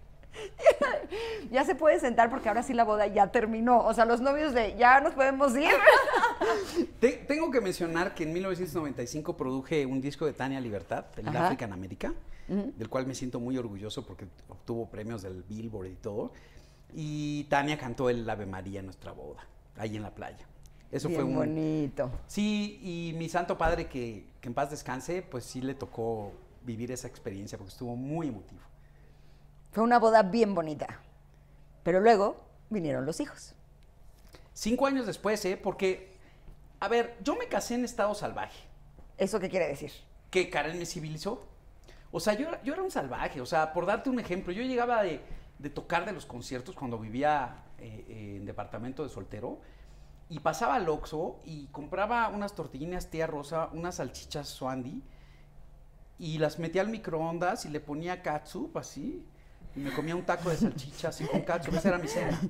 Ya se puede sentar porque ahora sí la boda ya terminó. O sea, los novios de ya nos podemos ir. Tengo que mencionar que en 1995 produje un disco de Tania Libertad, el African America, del cual me siento muy orgulloso porque obtuvo premios del Billboard y todo. Y Tania cantó el Ave María en nuestra boda, ahí en la playa. Eso bien fue bonito. Sí, y mi santo padre, que en paz descanse, pues sí le tocó vivir esa experiencia porque estuvo muy emotivo. Fue una boda bien bonita. Pero luego vinieron los hijos. 5 años después, porque, a ver, yo me casé en estado salvaje. ¿Eso qué quiere decir? Que Karen me civilizó. O sea, yo era un salvaje. O sea, por darte un ejemplo, yo llegaba de tocar de los conciertos cuando vivía en departamento de soltero y pasaba al Oxxo y compraba unas tortillinas tía Rosa, unas salchichas Suandi y las metía al microondas y le ponía catsup así y me comía un taco de salchicha así con catsup. Esa era mi cena.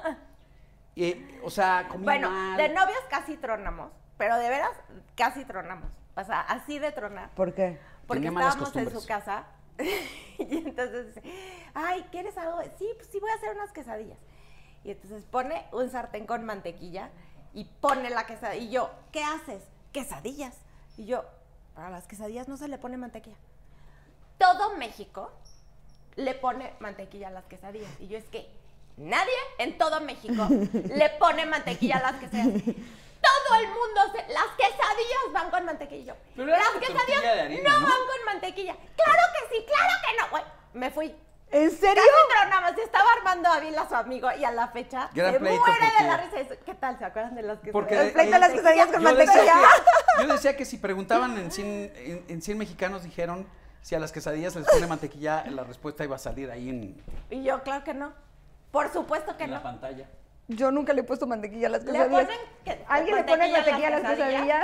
O sea, comía mal. De novios casi tronamos, pero de veras casi tronamos. O sea, así de tronar. ¿Por qué? Porque estábamos en su casa y entonces dice, ay, ¿quieres algo? Sí, pues sí, voy a hacer unas quesadillas. Y entonces pone un sartén con mantequilla y pone la quesadilla. Y yo, ¿qué haces? Quesadillas. Y yo, para las quesadillas no se le pone mantequilla. Todo México le pone mantequilla a las quesadillas. Y yo, es que nadie en todo México le pone mantequilla a las quesadillas. Todo el mundo, las quesadillas van con mantequilla. Pero las quesadillas de harina, no van con mantequilla. Claro que sí, claro que no. Bueno, me fui. ¿En serio? Casi tronamos. Se estaba armando Ávila, su amigo, y a la fecha Gran se pleito, muere porque... de la risa. ¿Qué tal? ¿Se acuerdan de las quesadillas? Porque el pleito de las quesadillas con yo mantequilla. Yo decía que si preguntaban en 100 mexicanos, dijeron si a las quesadillas se les pone mantequilla, la respuesta iba a salir ahí Y yo, claro que no. Por supuesto que en no. la pantalla. Yo nunca le he puesto mantequilla a las ¿Le quesadillas. ponen ¿Alguien le pone mantequilla a las quesadillas?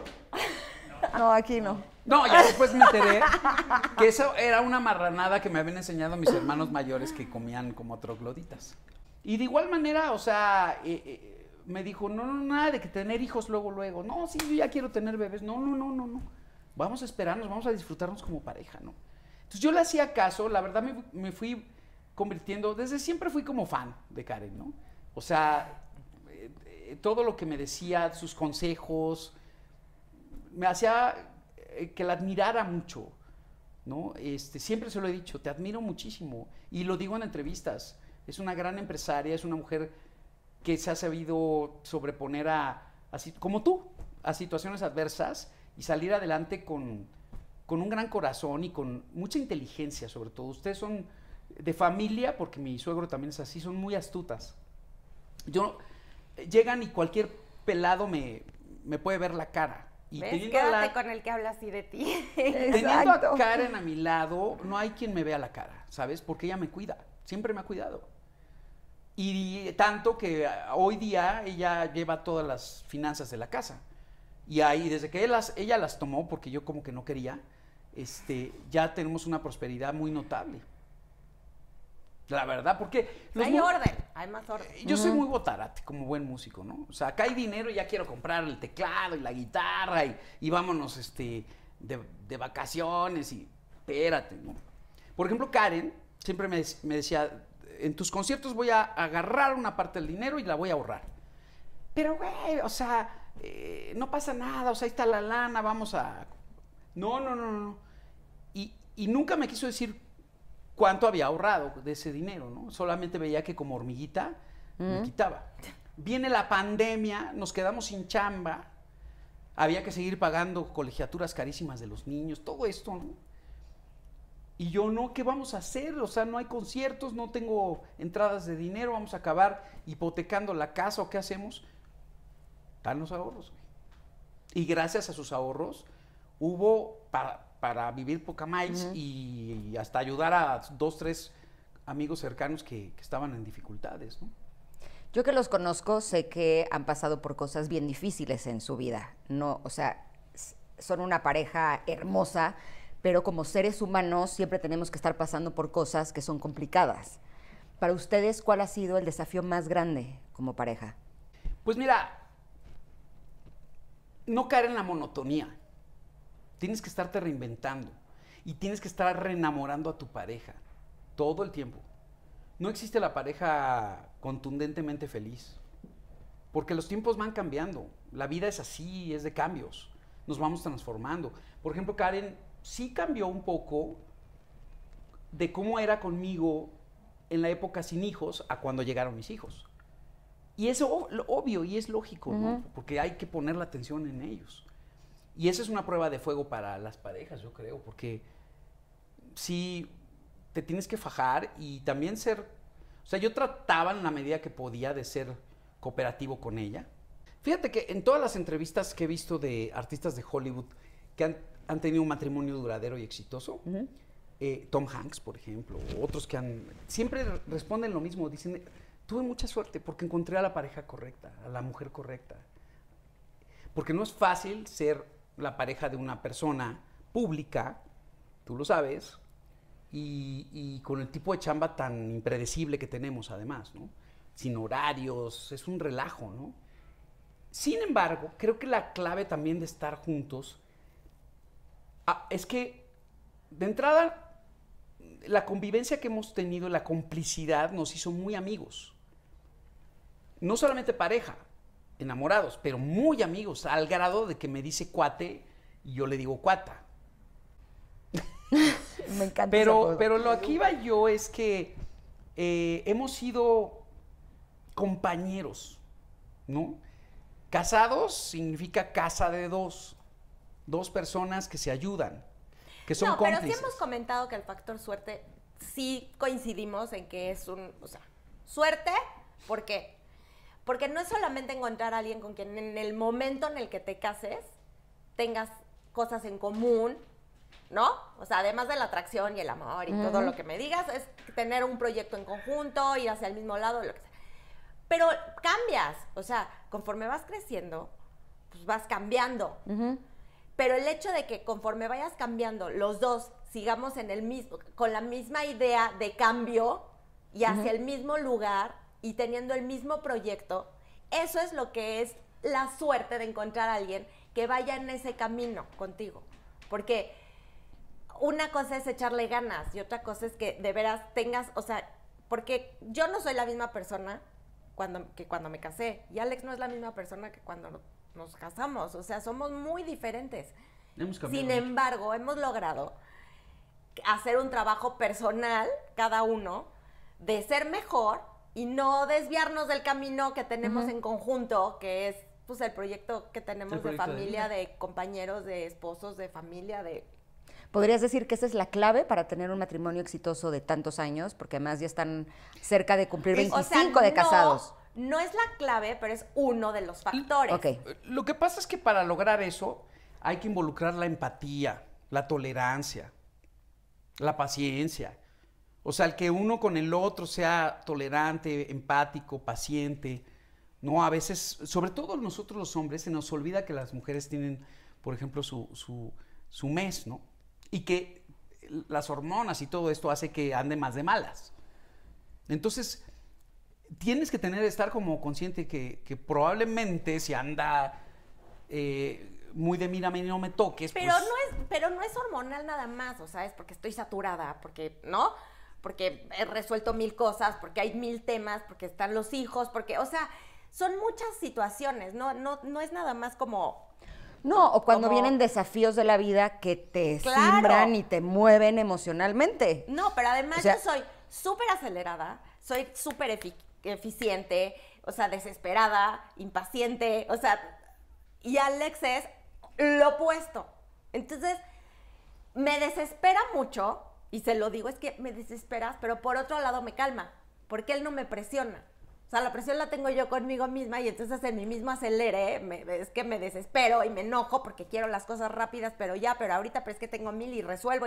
No, aquí no. No, ya después me enteré que eso era una marranada que me habían enseñado mis hermanos mayores que comían como trogloditas. Y de igual manera, o sea, me dijo, no, nada de que tener hijos luego. No, sí, yo ya quiero tener bebés. No. Vamos a esperarnos, vamos a disfrutarnos como pareja, ¿no? Entonces yo le hacía caso, la verdad me fui convirtiendo, desde siempre fui como fan de Karen, ¿no? O sea, todo lo que me decía, sus consejos, me hacía que la admirara mucho, ¿no? Siempre se lo he dicho, te admiro muchísimo, y lo digo en entrevistas, es una gran empresaria, es una mujer que se ha sabido sobreponer así como tú, a situaciones adversas y salir adelante con un gran corazón y con mucha inteligencia, sobre todo. Ustedes son de familia, porque mi suegro también es así, son muy astutas. Llegan y cualquier pelado me me puede ver la cara. Y ¿Ves? teniendo Quédate con el que habla así de ti. teniendo Exacto. a Karen a mi lado, no hay quien me vea la cara, ¿sabes? Porque ella me cuida, siempre me ha cuidado. Y tanto que hoy día ella lleva todas las finanzas de la casa. Y ahí, desde que ella las tomó, porque yo como que no quería, ya tenemos una prosperidad muy notable. La verdad, porque... Hay orden, hay más orden. Yo soy muy botarate como buen músico, ¿no? O sea, acá hay dinero y ya quiero comprar el teclado y la guitarra y vámonos de vacaciones y espérate, ¿no? Por ejemplo, Karen siempre me decía, en tus conciertos voy a agarrar una parte del dinero y la voy a ahorrar. Pero, güey, o sea, no pasa nada, o sea, ahí está la lana, vamos a... No. Y nunca me quiso decir cuánto había ahorrado de ese dinero, ¿no? Solamente veía que como hormiguita me quitaba. Viene la pandemia, nos quedamos sin chamba, había que seguir pagando colegiaturas carísimas de los niños, todo esto, ¿no? Y yo, no, ¿qué vamos a hacer? O sea, no hay conciertos, no tengo entradas de dinero, vamos a acabar hipotecando la casa, ¿o qué hacemos? Están los ahorros, güey. Y gracias a sus ahorros hubo para vivir poca miles y hasta ayudar a 2, 3 amigos cercanos que estaban en dificultades, ¿no? Yo que los conozco, sé que han pasado por cosas bien difíciles en su vida. No, o sea, son una pareja hermosa, pero como seres humanos siempre tenemos que estar pasando por cosas que son complicadas. Para ustedes, ¿cuál ha sido el desafío más grande como pareja? Pues mira, no caer en la monotonía. Tienes que estarte reinventando y tienes que estar reenamorando a tu pareja todo el tiempo. No existe la pareja contundentemente feliz, porque los tiempos van cambiando. La vida es así, es de cambios. Nos vamos transformando. Por ejemplo, Karen sí cambió un poco de cómo era conmigo en la época sin hijos a cuando llegaron mis hijos. Y eso obvio y es lógico, ¿no? Porque hay que poner la atención en ellos. Y esa es una prueba de fuego para las parejas, yo creo, porque sí te tienes que fajar y también ser... O sea, yo trataba en la medida que podía de ser cooperativo con ella. Fíjate que en todas las entrevistas que he visto de artistas de Hollywood que han tenido un matrimonio duradero y exitoso, Tom Hanks, por ejemplo, otros que siempre responden lo mismo, dicen, tuve mucha suerte porque encontré a la pareja correcta, a la mujer correcta. Porque no es fácil ser la pareja de una persona pública, tú lo sabes, y con el tipo de chamba tan impredecible que tenemos además, ¿no? Sin horarios, es un relajo, ¿no? Sin embargo, creo que la clave también de estar juntos es que, de entrada, la convivencia que hemos tenido, la complicidad nos hizo muy amigos. No solamente pareja, enamorados, pero muy amigos, al grado de que me dice cuate y yo le digo cuata. Me encanta. Pero lo que iba yo es que hemos sido compañeros, ¿no? Casados significa casa de dos personas que se ayudan, que son cómplices. Pero sí hemos comentado que el factor suerte, sí coincidimos en que es suerte, ¿por qué? Porque no es solamente encontrar a alguien con quien en el momento en el que te cases tengas cosas en común, ¿no? O sea, además de la atracción y el amor y todo lo que me digas, es tener un proyecto en conjunto, ir hacia el mismo lado, lo que sea. Pero cambias, o sea, conforme vas creciendo, pues vas cambiando. Pero el hecho de que conforme vayas cambiando, los dos sigamos con la misma idea de cambio y hacia el mismo lugar y teniendo el mismo proyecto, eso es lo que es la suerte de encontrar a alguien que vaya en ese camino contigo. Porque una cosa es echarle ganas y otra cosa es que de veras tengas, o sea, porque yo no soy la misma persona que cuando me casé y Alex no es la misma persona que cuando nos casamos, o sea, somos muy diferentes. Sin embargo, hemos logrado hacer un trabajo personal, cada uno, de ser mejor y no desviarnos del camino que tenemos en conjunto, que es pues el proyecto que tenemos de familia, de compañeros, de esposos, de familia, de... ¿Podrías decir que esa es la clave para tener un matrimonio exitoso de tantos años? Porque además ya están cerca de cumplir 25 de casados. no es la clave, pero es uno de los factores. Ok. Lo que pasa es que para lograr eso hay que involucrar la empatía, la tolerancia, la paciencia. O sea, el que uno con el otro sea tolerante, empático, paciente. No, a veces, sobre todo nosotros los hombres, se nos olvida que las mujeres tienen, por ejemplo, su mes, ¿no? Y que las hormonas y todo esto hace que ande más de malas. Entonces, tienes que estar como consciente que probablemente si anda muy de mírame y no me toques, Pero, pues... pero no es hormonal nada más, o sea, es porque estoy saturada, porque, ¿no? Porque he resuelto 1000 cosas, porque hay 1000 temas, porque están los hijos, porque, o sea, son muchas situaciones, no es nada más como... No, o cuando como- vienen desafíos de la vida que te Claro. simbran y te mueven emocionalmente. No, pero además O sea- yo soy súper acelerada, soy súper eficiente, o sea, desesperada, impaciente, o sea, y Alex es lo opuesto. Entonces, me desespera mucho, y se lo digo, es que me desesperas, pero por otro lado me calma, porque él no me presiona. O sea, la presión la tengo yo conmigo misma y entonces en mi mismo acelere, es que me desespero y me enojo porque quiero las cosas rápidas, pero ahorita, pero es que tengo 1000 y resuelvo.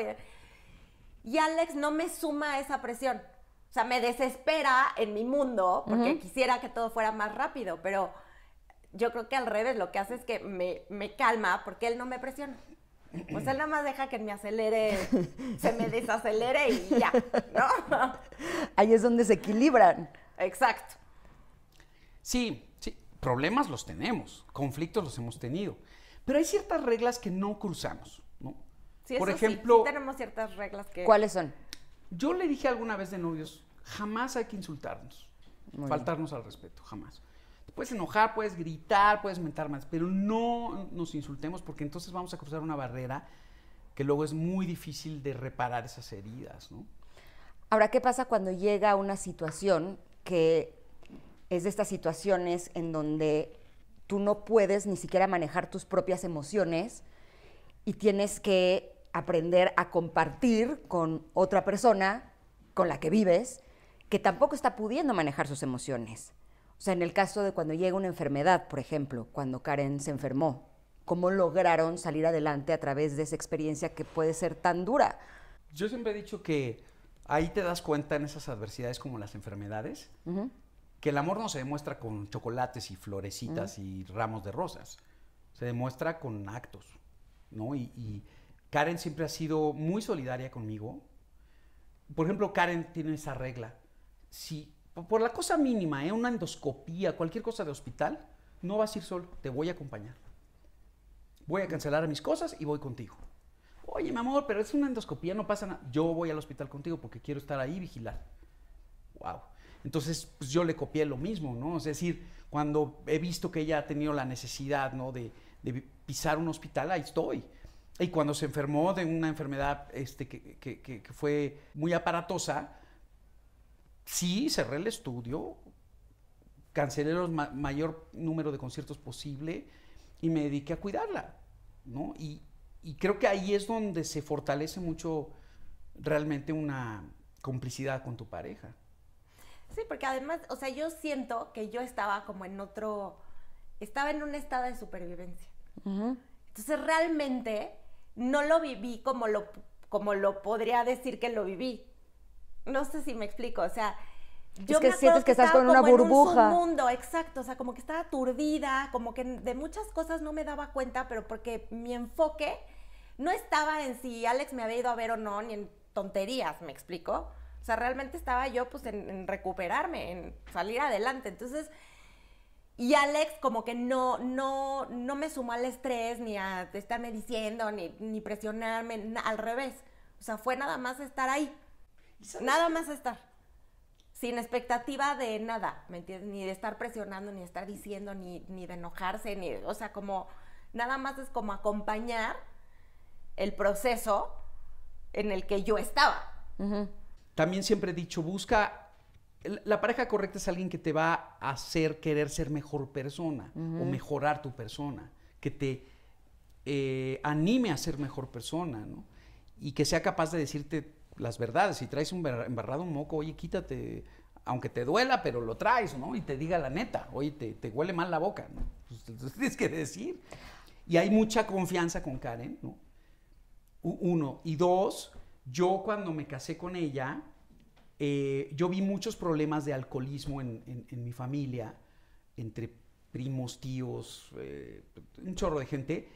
Y Alex no me suma a esa presión. O sea, me desespera en mi mundo porque quisiera que todo fuera más rápido, pero yo creo que al revés, lo que hace es que me calma porque él no me presiona. Pues él nada más deja que me acelere, se me desacelere y ya, ¿no? Ahí es donde se equilibran. Exacto. Sí, problemas los tenemos, conflictos los hemos tenido, pero hay ciertas reglas que no cruzamos, ¿no? Sí, Por eso sí, ejemplo, sí tenemos ciertas reglas que... ¿Cuáles son? yo le dije alguna vez de novios, jamás hay que insultarnos, Muy faltarnos al respeto, jamás. Te puedes enojar, puedes gritar, puedes mentar más, pero no nos insultemos porque entonces vamos a cruzar una barrera que luego es muy difícil de reparar esas heridas, ¿no? Ahora, ¿qué pasa cuando llega una situación que es de estas situaciones en donde tú no puedes ni siquiera manejar tus propias emociones y tienes que aprender a compartir con otra persona con la que vives que tampoco está pudiendo manejar sus emociones? O sea, en el caso de cuando llega una enfermedad, por ejemplo, cuando Karen se enfermó, ¿cómo lograron salir adelante a través de esa experiencia que puede ser tan dura? Yo siempre he dicho que ahí te das cuenta en esas adversidades como las enfermedades, que el amor no se demuestra con chocolates y florecitas y ramos de rosas, se demuestra con actos, ¿no? Y Karen siempre ha sido muy solidaria conmigo. Por ejemplo, Karen tiene esa regla. Si por la cosa mínima, una endoscopía, cualquier cosa de hospital, no vas a ir solo, te voy a acompañar. Voy a cancelar mis cosas y voy contigo. Oye, mi amor, pero es una endoscopía, no pasa nada. Yo voy al hospital contigo porque quiero estar ahí y vigilar. Wow. Entonces, pues yo le copié lo mismo, ¿no? Es decir, cuando he visto que ella ha tenido la necesidad, ¿no? de pisar un hospital, ahí estoy. Y cuando se enfermó de una enfermedad que fue muy aparatosa, sí, cerré el estudio, cancelé el mayor número de conciertos posible y me dediqué a cuidarla, ¿no? Y creo que ahí es donde se fortalece mucho realmente una complicidad con tu pareja. Sí, porque además, o sea, yo siento que yo estaba como estaba en un estado de supervivencia. Entonces realmente no lo viví como lo podría decir que lo viví. No sé si me explico, o sea, yo que me acuerdo sientes que estás estaba con una como burbuja. en un submundo, exacto, o sea, como que estaba aturdida, como que de muchas cosas no me daba cuenta, pero porque mi enfoque no estaba en si Alex me había ido a ver o no, ni en tonterías, ¿me explico? O sea, realmente estaba yo pues en recuperarme, en salir adelante. Entonces, y Alex como que no me sumó al estrés, ni a estarme diciendo, ni presionarme, al revés. O sea, fue nada más estar ahí. Nada más estar. Sin expectativa de nada, ¿me entiendes? Ni de estar presionando, ni de estar diciendo, ni de enojarse, o sea, como nada más es como acompañar el proceso en el que yo estaba. También siempre he dicho, la pareja correcta es alguien que te va a hacer querer ser mejor persona o mejorar tu persona, que te anime a ser mejor persona, ¿no? Y que sea capaz de decirte las verdades. Si traes embarrado un moco, oye, quítate, aunque te duela, pero lo traes, ¿no? Y te diga la neta, oye, te huele mal la boca, ¿no? Pues entonces tienes que decir. Y hay mucha confianza con Karen, ¿no? Uno. Y dos, yo cuando me casé con ella, yo vi muchos problemas de alcoholismo en mi familia, entre primos, tíos, un chorro de gente.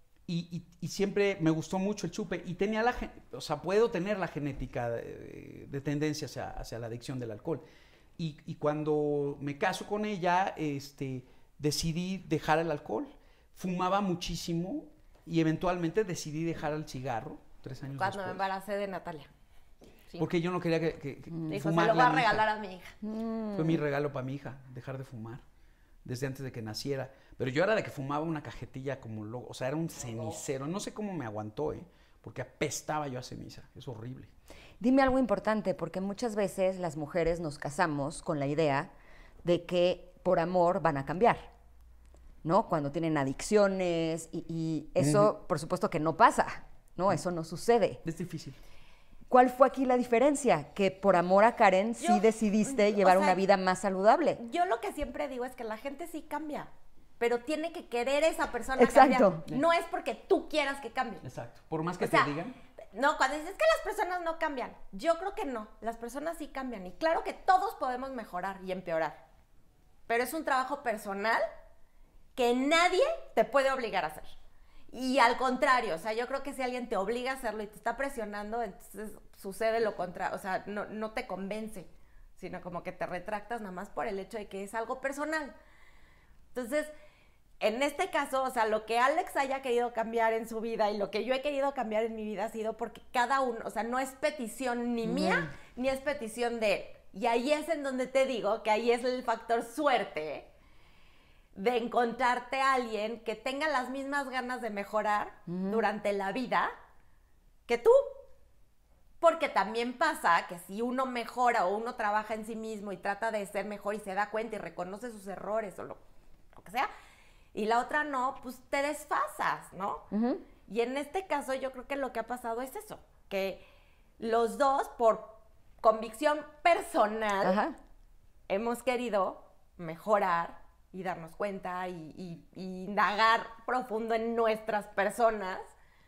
Y siempre me gustó mucho el chupe. Y tenía o sea, puedo tener la genética de tendencia hacia la adicción del alcohol. Y cuando me caso con ella, decidí dejar el alcohol. Fumaba muchísimo y eventualmente decidí dejar el cigarro 3 años Cuando después. me embaracé de Natalia. Sí. Porque yo no quería que Dijo, se fumar lo voy a mi hija. regalar a mi hija. Fue mi regalo para mi hija, dejar de fumar, desde antes de que naciera. Pero yo era de que fumaba una cajetilla como loco, o sea, era un cenicero. No sé cómo me aguantó, porque apestaba yo a ceniza. Es horrible. Dime algo importante, porque muchas veces las mujeres nos casamos con la idea de que por amor van a cambiar, ¿no? Cuando tienen adicciones y eso, por supuesto que no pasa, ¿no? Eso no sucede. Es difícil. ¿Cuál fue aquí la diferencia? Que por amor a Karen sí decidiste llevar una vida más saludable. Yo lo que siempre digo es que la gente sí cambia, pero tiene que querer esa persona Exacto. cambiar. No es porque tú quieras que cambie. Exacto. Por más que O sea, te digan. No, cuando dices que las personas no cambian, yo creo que no. Las personas sí cambian. Y claro que todos podemos mejorar y empeorar. Pero es un trabajo personal que nadie te puede obligar a hacer. Y al contrario, o sea, yo creo que si alguien te obliga a hacerlo y te está presionando, entonces sucede lo contrario, o sea, no te convence, sino como que te retractas nada más por el hecho de que es algo personal. Entonces, en este caso, o sea, lo que Alex haya querido cambiar en su vida y lo que yo he querido cambiar en mi vida ha sido porque cada uno, o sea, no es petición ni mía, ni es petición de él. Y ahí es en donde te digo que ahí es el factor suerte de encontrarte a alguien que tenga las mismas ganas de mejorar durante la vida que tú. Porque también pasa que si uno mejora o uno trabaja en sí mismo y trata de ser mejor y se da cuenta y reconoce sus errores o lo que sea, y la otra no, pues te desfasas, ¿no? Y en este caso yo creo que lo que ha pasado es eso, que los dos, por convicción personal, hemos querido mejorar y darnos cuenta y indagar profundo en nuestras personas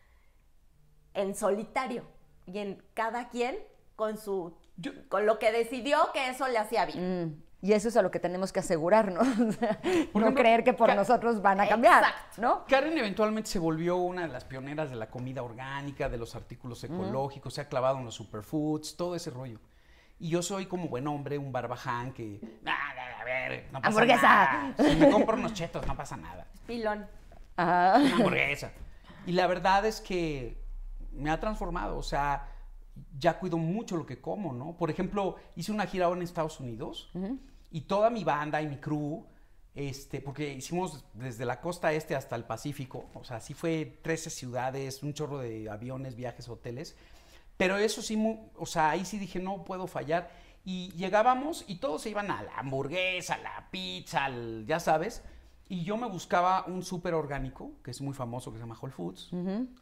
en solitario y en cada quien con lo que decidió que eso le hacía bien. Y eso es a lo que tenemos que asegurarnos. No ejemplo, creer que por nosotros van a cambiar, Exacto. ¿no? Karen eventualmente se volvió una de las pioneras de la comida orgánica, de los artículos ecológicos, se ha clavado en los superfoods, todo ese rollo. Y yo soy como buen hombre, un barbaján que, a ver, no pasa ¡Hamburguesa! nada. Si me compro unos chetos, no pasa nada. Pilón. Ajá. Una hamburguesa. Y la verdad es que me ha transformado, o sea, ya cuido mucho lo que como, ¿no? Por ejemplo, hice una gira ahora en Estados Unidos y toda mi banda y mi crew, porque hicimos desde la costa este hasta el Pacífico, o sea, sí fue 13 ciudades, un chorro de aviones, viajes, hoteles, pero eso sí, o sea, ahí sí dije, no puedo fallar. Y llegábamos y todos se iban a la hamburguesa, a la pizza, ya sabes, y yo me buscaba un súper orgánico, que es muy famoso, que se llama Whole Foods,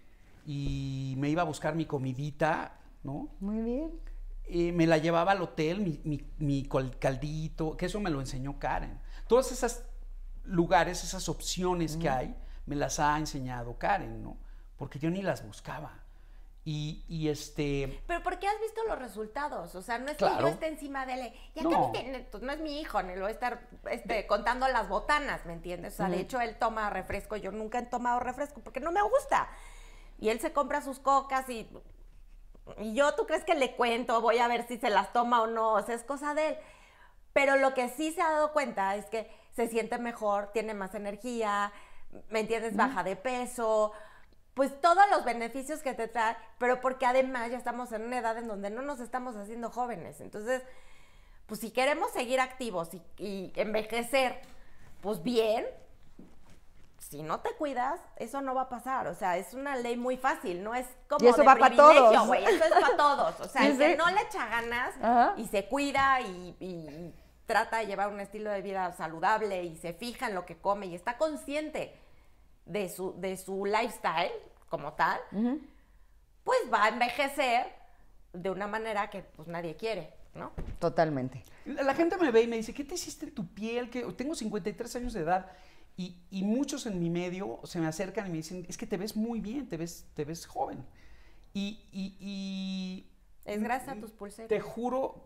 y me iba a buscar mi comidita, ¿no? Muy bien. Me la llevaba al hotel, mi caldito, que eso me lo enseñó Karen. Todos esos lugares, esas opciones que hay, me las ha enseñado Karen, ¿no? Porque yo ni las buscaba. Pero ¿por qué has visto los resultados? O sea, no es que Claro. yo esté encima de él. Ya No. no es mi hijo, ni lo voy a estar contando las botanas, ¿me entiendes? O sea, de hecho, él toma refresco. Yo nunca he tomado refresco porque no me gusta. Y él se compra sus cocas y yo, ¿tú crees que le cuento? Voy a ver si se las toma o no. O sea, es cosa de él. Pero lo que sí se ha dado cuenta es que se siente mejor, tiene más energía, ¿me entiendes? Baja de peso, pues todos los beneficios que te trae, pero porque además ya estamos en una edad en donde no nos estamos haciendo jóvenes. Entonces, pues si queremos seguir activos y envejecer, pues bien, si no te cuidas, eso no va a pasar. O sea, es una ley muy fácil, no es como Y eso de va para privilegio, todos. güey. Eso es para todos. O sea, Sí, el que sí. no le echa ganas Ajá. y se cuida y trata de llevar un estilo de vida saludable y se fija en lo que come y está consciente de su lifestyle como tal, pues va a envejecer de una manera que pues nadie quiere, ¿no? Totalmente. La gente me ve y me dice, ¿qué te hiciste en tu piel? Que tengo 53 años de edad y muchos en mi medio se me acercan y me dicen, es que te ves muy bien, te ves joven. Y Es gracias a tus pulseras. te juro,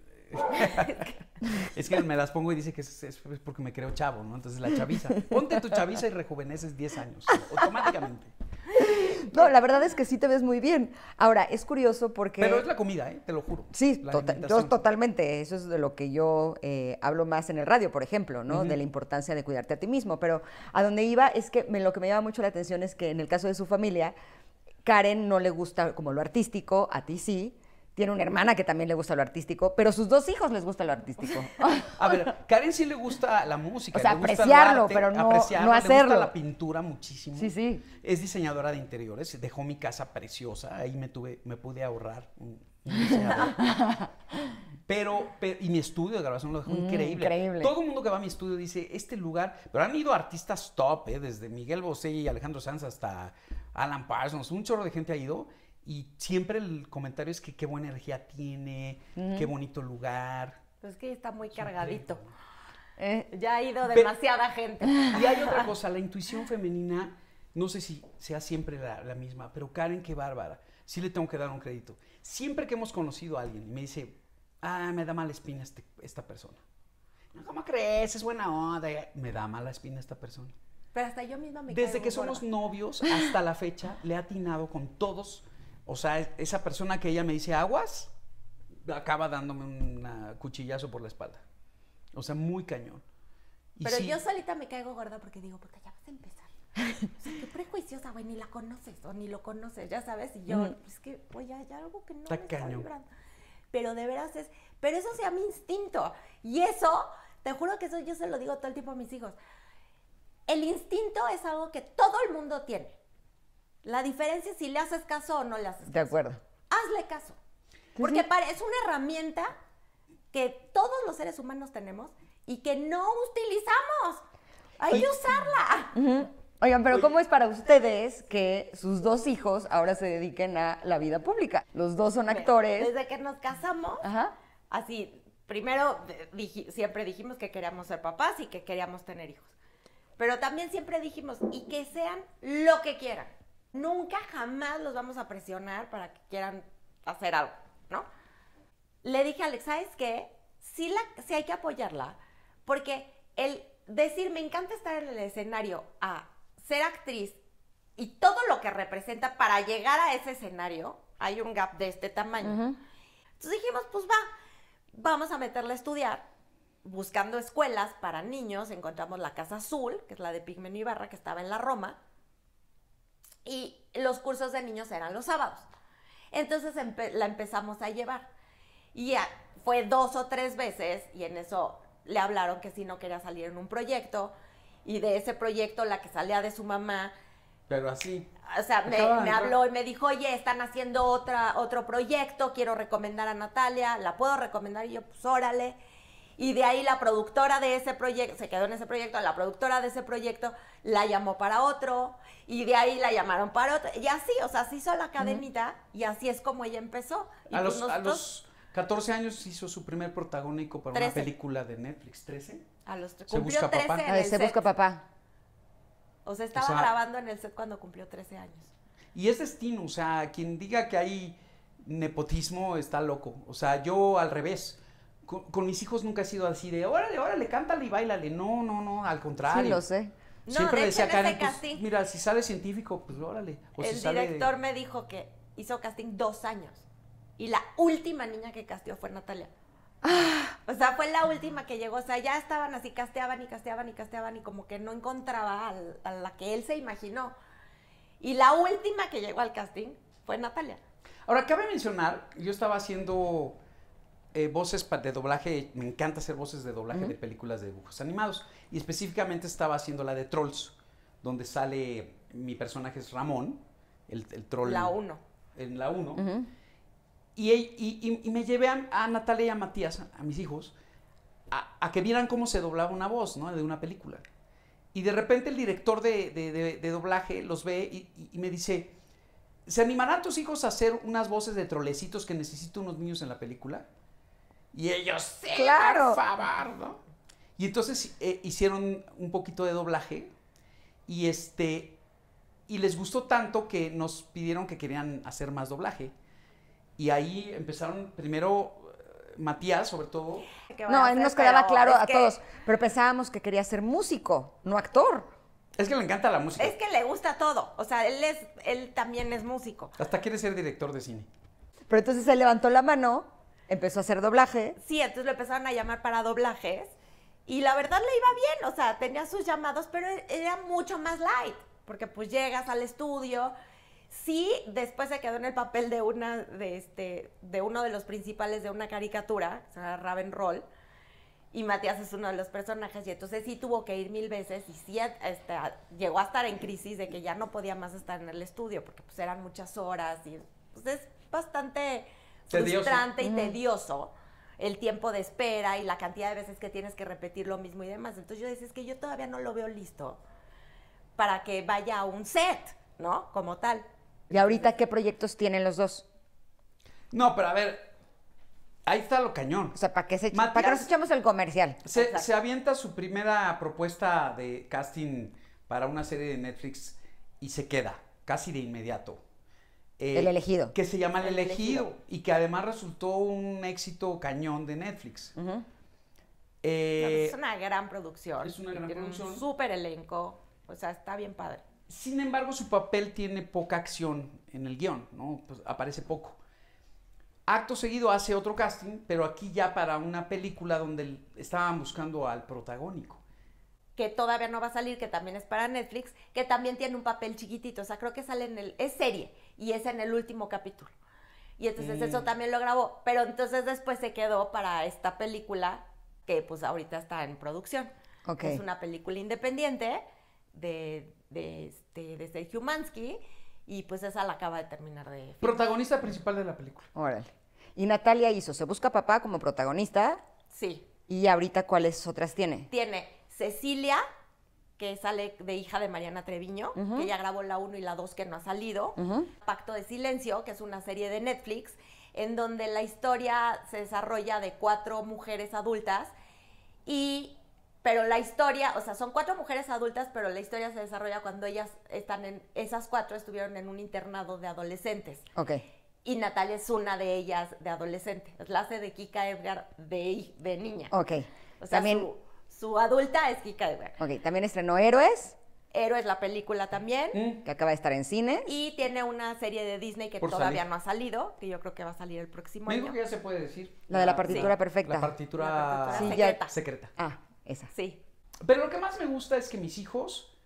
es que me las pongo y dice que es porque me creo chavo, ¿no? Entonces la chaviza, ponte tu chaviza y rejuveneces 10 años, automáticamente. No, la verdad es que sí te ves muy bien. Ahora, es curioso porque... Pero es la comida, te lo juro. Sí, La yo alimentación. totalmente. Eso es de lo que yo hablo más en el radio, por ejemplo, ¿no? Ujú. De la importancia de cuidarte a ti mismo. Pero a donde iba es que lo que me llama mucho la atención es que en el caso de su familia, Karen no le gusta como lo artístico, a ti sí. Tiene una hermana que también le gusta lo artístico, pero sus 2 hijos les gusta lo artístico. A ver, Karen sí le gusta la música. O sea, le gusta el apreciarlo, arte, pero no apreciarlo, hacerlo. Le gusta la pintura muchísimo. Sí, sí. Es diseñadora de interiores, dejó mi casa preciosa, ahí me pude ahorrar un diseñador. Y mi estudio de grabación lo dejó increíble. increíble. Todo el mundo que va a mi estudio dice, este lugar, pero han ido artistas top, desde Miguel Bosé y Alejandro Sanz hasta Alan Parsons, un chorro de gente ha ido. Y siempre el comentario es que qué buena energía tiene, qué bonito lugar. Pues que está muy cargadito. Eh, Ya ha ido Pero- demasiada gente. Y hay otra cosa, la intuición femenina, no sé si sea siempre la misma, pero Karen, qué bárbara. Sí le tengo que dar un crédito. Siempre que hemos conocido a alguien y me dice, me da mala espina esta persona. No, ¿cómo crees? Es buena onda. Me da mala espina esta persona. Pero hasta yo misma me Desde caigo que somos gorda. novios hasta la fecha, le he atinado con todos. O sea, esa persona que ella me dice aguas, acaba dándome un cuchillazo por la espalda. O sea, muy cañón. Y Pero sí, yo solita me caigo gorda porque digo, porque ya vas a empezar. O sea, qué prejuiciosa, güey, ni la conoces o ni lo conoces, ya sabes. Y yo, es que, oye, hay algo que no Está me está cañón. vibrando. Pero de veras pero eso sea mi instinto. Y eso, te juro que eso yo se lo digo todo el tiempo a mis hijos. El instinto es algo que todo el mundo tiene. La diferencia es si le haces caso o no le haces caso. de acuerdo. Hazle caso. Porque es una herramienta que todos los seres humanos tenemos y que no utilizamos. Hay que usarla. Oigan, pero ¿cómo es para ustedes que sus 2 hijos ahora se dediquen a la vida pública? Los 2 son actores. Desde que nos casamos, Ajá. así, primero siempre dijimos que queríamos ser papás y que queríamos tener hijos. Pero también siempre dijimos, y que sean lo que quieran. Nunca, jamás los vamos a presionar para que quieran hacer algo, ¿no? Le dije a Alex, ¿sabes qué? Sí hay que apoyarla, porque el decir, me encanta estar en el escenario, a ser actriz y todo lo que representa para llegar a ese escenario, hay un gap de este tamaño. Entonces dijimos, pues vamos a meterla a estudiar. Buscando escuelas para niños, encontramos la Casa Azul, que es la de Pigmenio Ibarra, que estaba en la Roma, y los cursos de niños eran los sábados. Entonces la empezamos a llevar. Y ya fue 2 o 3 veces, y en eso le hablaron que si no quería salir en un proyecto, y de ese proyecto la que salía de su mamá, pero así. o sea, me habló y me dijo, oye, están haciendo otro proyecto, quiero recomendar a Natalia, ¿la puedo recomendar? Y yo, pues órale. Y de ahí la productora de ese proyecto, se quedó en ese proyecto, la productora de ese proyecto la llamó para otro, y de ahí la llamaron para otro, y así, o sea, se hizo la cadenita, y así es como ella empezó. Y A pues los 14 años hizo su primer protagónico para 13. una película de Netflix, 13. Se Se cumplió busca 13 papá. en A ver, el se set. busca papá. O sea, estaba O sea, grabando en el set cuando cumplió 13 años. Y es destino, o sea, quien diga que hay nepotismo está loco. O sea, yo al revés. Con mis hijos nunca he sido así de, órale, cántale y báilale. No, al contrario. Sí, lo sé. No, Siempre de le decía hecho, a en ese Karen, pues, casting- mira, si sale científico, pues órale. O si El sale- director me dijo que hizo casting 2 años. Y la última niña que casteó fue Natalia. O sea, fue la última que llegó. O sea, ya estaban así, casteaban y como que no encontraba a la que él se imaginó. Y la última que llegó al casting fue Natalia. Ahora, cabe mencionar, yo estaba haciendo voces de doblaje, me encanta hacer voces de doblaje de películas de dibujos animados, y específicamente estaba haciendo la de Trolls, donde sale, mi personaje es Ramón, el troll. La 1. En la 1. Y me llevé a Natalia y a Matías, a mis hijos, a que vieran cómo se doblaba una voz, ¿no? De una película. Y de repente el director de doblaje los ve y me dice, ¿se animarán tus hijos a hacer unas voces de trolecitos que necesito unos niños en la película? Y ellos, sí, Claro. por favor, ¿no? Y entonces hicieron un poquito de doblaje y y les gustó tanto que nos pidieron que querían hacer más doblaje. Y ahí empezaron primero Matías, sobre todo. No, a él nos quedaba claro a todos, pero pensábamos que quería ser músico, no actor. Es que le encanta la música. Es que le gusta todo. O sea, él también es músico. Hasta quiere ser director de cine. Pero entonces él levantó la mano, empezó a hacer doblaje. Sí, entonces lo empezaron a llamar para doblajes. Y la verdad le iba bien. O sea, tenía sus llamados, pero era mucho más light. Porque pues llegas al estudio. Sí, después se quedó en el papel de uno de los principales de una caricatura, o sea, Raven Roll, y Matías es uno de los personajes, y entonces sí tuvo que ir 1000 veces, y sí llegó a estar en crisis de que ya no podía más estar en el estudio, porque pues eran muchas horas, y pues es bastante frustrante y tedioso el tiempo de espera y la cantidad de veces que tienes que repetir lo mismo y demás. Entonces yo decía, es que yo todavía no lo veo listo para que vaya a un set, ¿no? Como tal. ¿Y ahorita qué proyectos tienen los dos? No, pero a ver, ahí está lo cañón. O sea, ¿para qué Matías nos echamos el comercial? se avienta su primera propuesta de casting para una serie de Netflix y se queda, casi de inmediato. El Elegido. Que se llama El Elegido y que además resultó un éxito cañón de Netflix. Es una gran producción. Es una gran tiene producción. Un súper elenco. O sea, está bien padre. Sin embargo, su papel tiene poca acción en el guión, ¿no? Pues aparece poco. Acto seguido hace otro casting, pero aquí ya para una película donde estaban buscando al protagónico. Que todavía no va a salir, que también es para Netflix, que también tiene un papel chiquitito. O sea, creo que sale es serie y es en el último capítulo. Y entonces eso también lo grabó. Pero entonces después se quedó para esta película que pues ahorita está en producción. Okay. Es una película independiente de Sergio Mansky, y pues esa la acaba de terminar de filmar. Protagonista principal de la película. Órale. Y Natalia hizo Se Busca Papá como protagonista. Sí. ¿Y ahorita cuáles otras tiene? Tiene Cecilia, que sale de hija de Mariana Treviño, que ya grabó la 1 y la 2 que no ha salido. Pacto de Silencio, que es una serie de Netflix, en donde la historia se desarrolla de 4 mujeres adultas pero la historia, o sea, son 4 mujeres adultas, pero la historia se desarrolla cuando esas 4 estuvieron en un internado de adolescentes. Ok. Y Natalia es una de ellas de adolescente. La hace de Kika Edgar de niña. Ok. O sea, también, su adulta es Kika Edgar. ok, también estrenó Héroes, Héroes, la película también. que acaba de estar en cines. Y tiene una serie de Disney que Por todavía salir. no ha salido, que yo creo que va a salir el próximo Me año. dijo que ya se puede decir. La de la partitura perfecta. La partitura, La partitura Sí, ya- secreta. secreta. Ah, esa. Sí. Pero lo que más me gusta es que mis hijos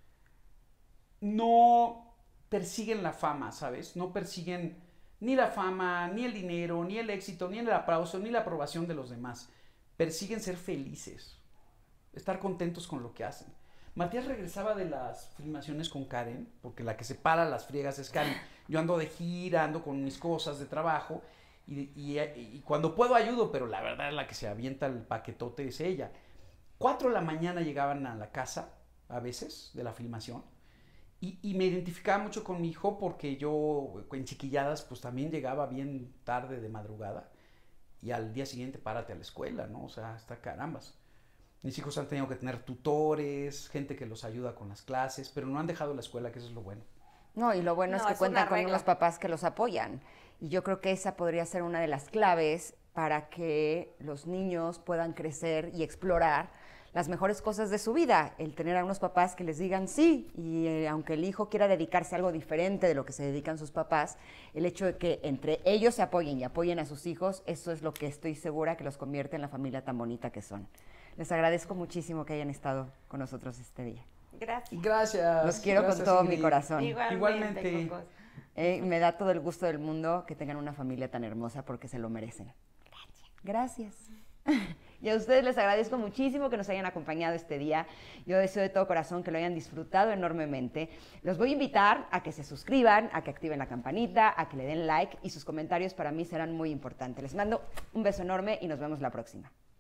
no persiguen la fama, ¿sabes? No persiguen ni la fama, ni el dinero, ni el éxito, ni el aplauso, ni la aprobación de los demás. Persiguen ser felices, estar contentos con lo que hacen. Matías regresaba de las filmaciones con Karen, porque la que separa las friegas es Karen. Yo ando de gira, ando con mis cosas de trabajo, y cuando puedo ayudo, pero la verdad la que se avienta el paquetote es ella. 4 de la mañana llegaban a la casa, a veces, de la filmación, y me identificaba mucho con mi hijo porque yo, en chiquilladas, pues también llegaba bien tarde de madrugada, y al día siguiente párate a la escuela, ¿no? O sea, hasta carambas. Mis hijos han tenido que tener tutores, gente que los ayuda con las clases, pero no han dejado la escuela, que eso es lo bueno. No, y lo bueno es No, que es cuentan una con regla. unos papás que los apoyan. Y yo creo que esa podría ser una de las claves para que los niños puedan crecer y explorar las mejores cosas de su vida, el tener a unos papás que les digan sí, y aunque el hijo quiera dedicarse a algo diferente de lo que se dedican sus papás, el hecho de que entre ellos se apoyen y apoyen a sus hijos, eso es lo que estoy segura que los convierte en la familia tan bonita que son. Les agradezco muchísimo que hayan estado con nosotros este día. Gracias. Gracias. Los quiero Gracias, con todo mi Ingrid. corazón. Igualmente. Cocos. Me da todo el gusto del mundo que tengan una familia tan hermosa porque se lo merecen. Gracias. Y a ustedes les agradezco muchísimo que nos hayan acompañado este día. Yo deseo de todo corazón que lo hayan disfrutado enormemente. Los voy a invitar a que se suscriban, a que activen la campanita, a que le den like y sus comentarios para mí serán muy importantes. Les mando un beso enorme y nos vemos la próxima.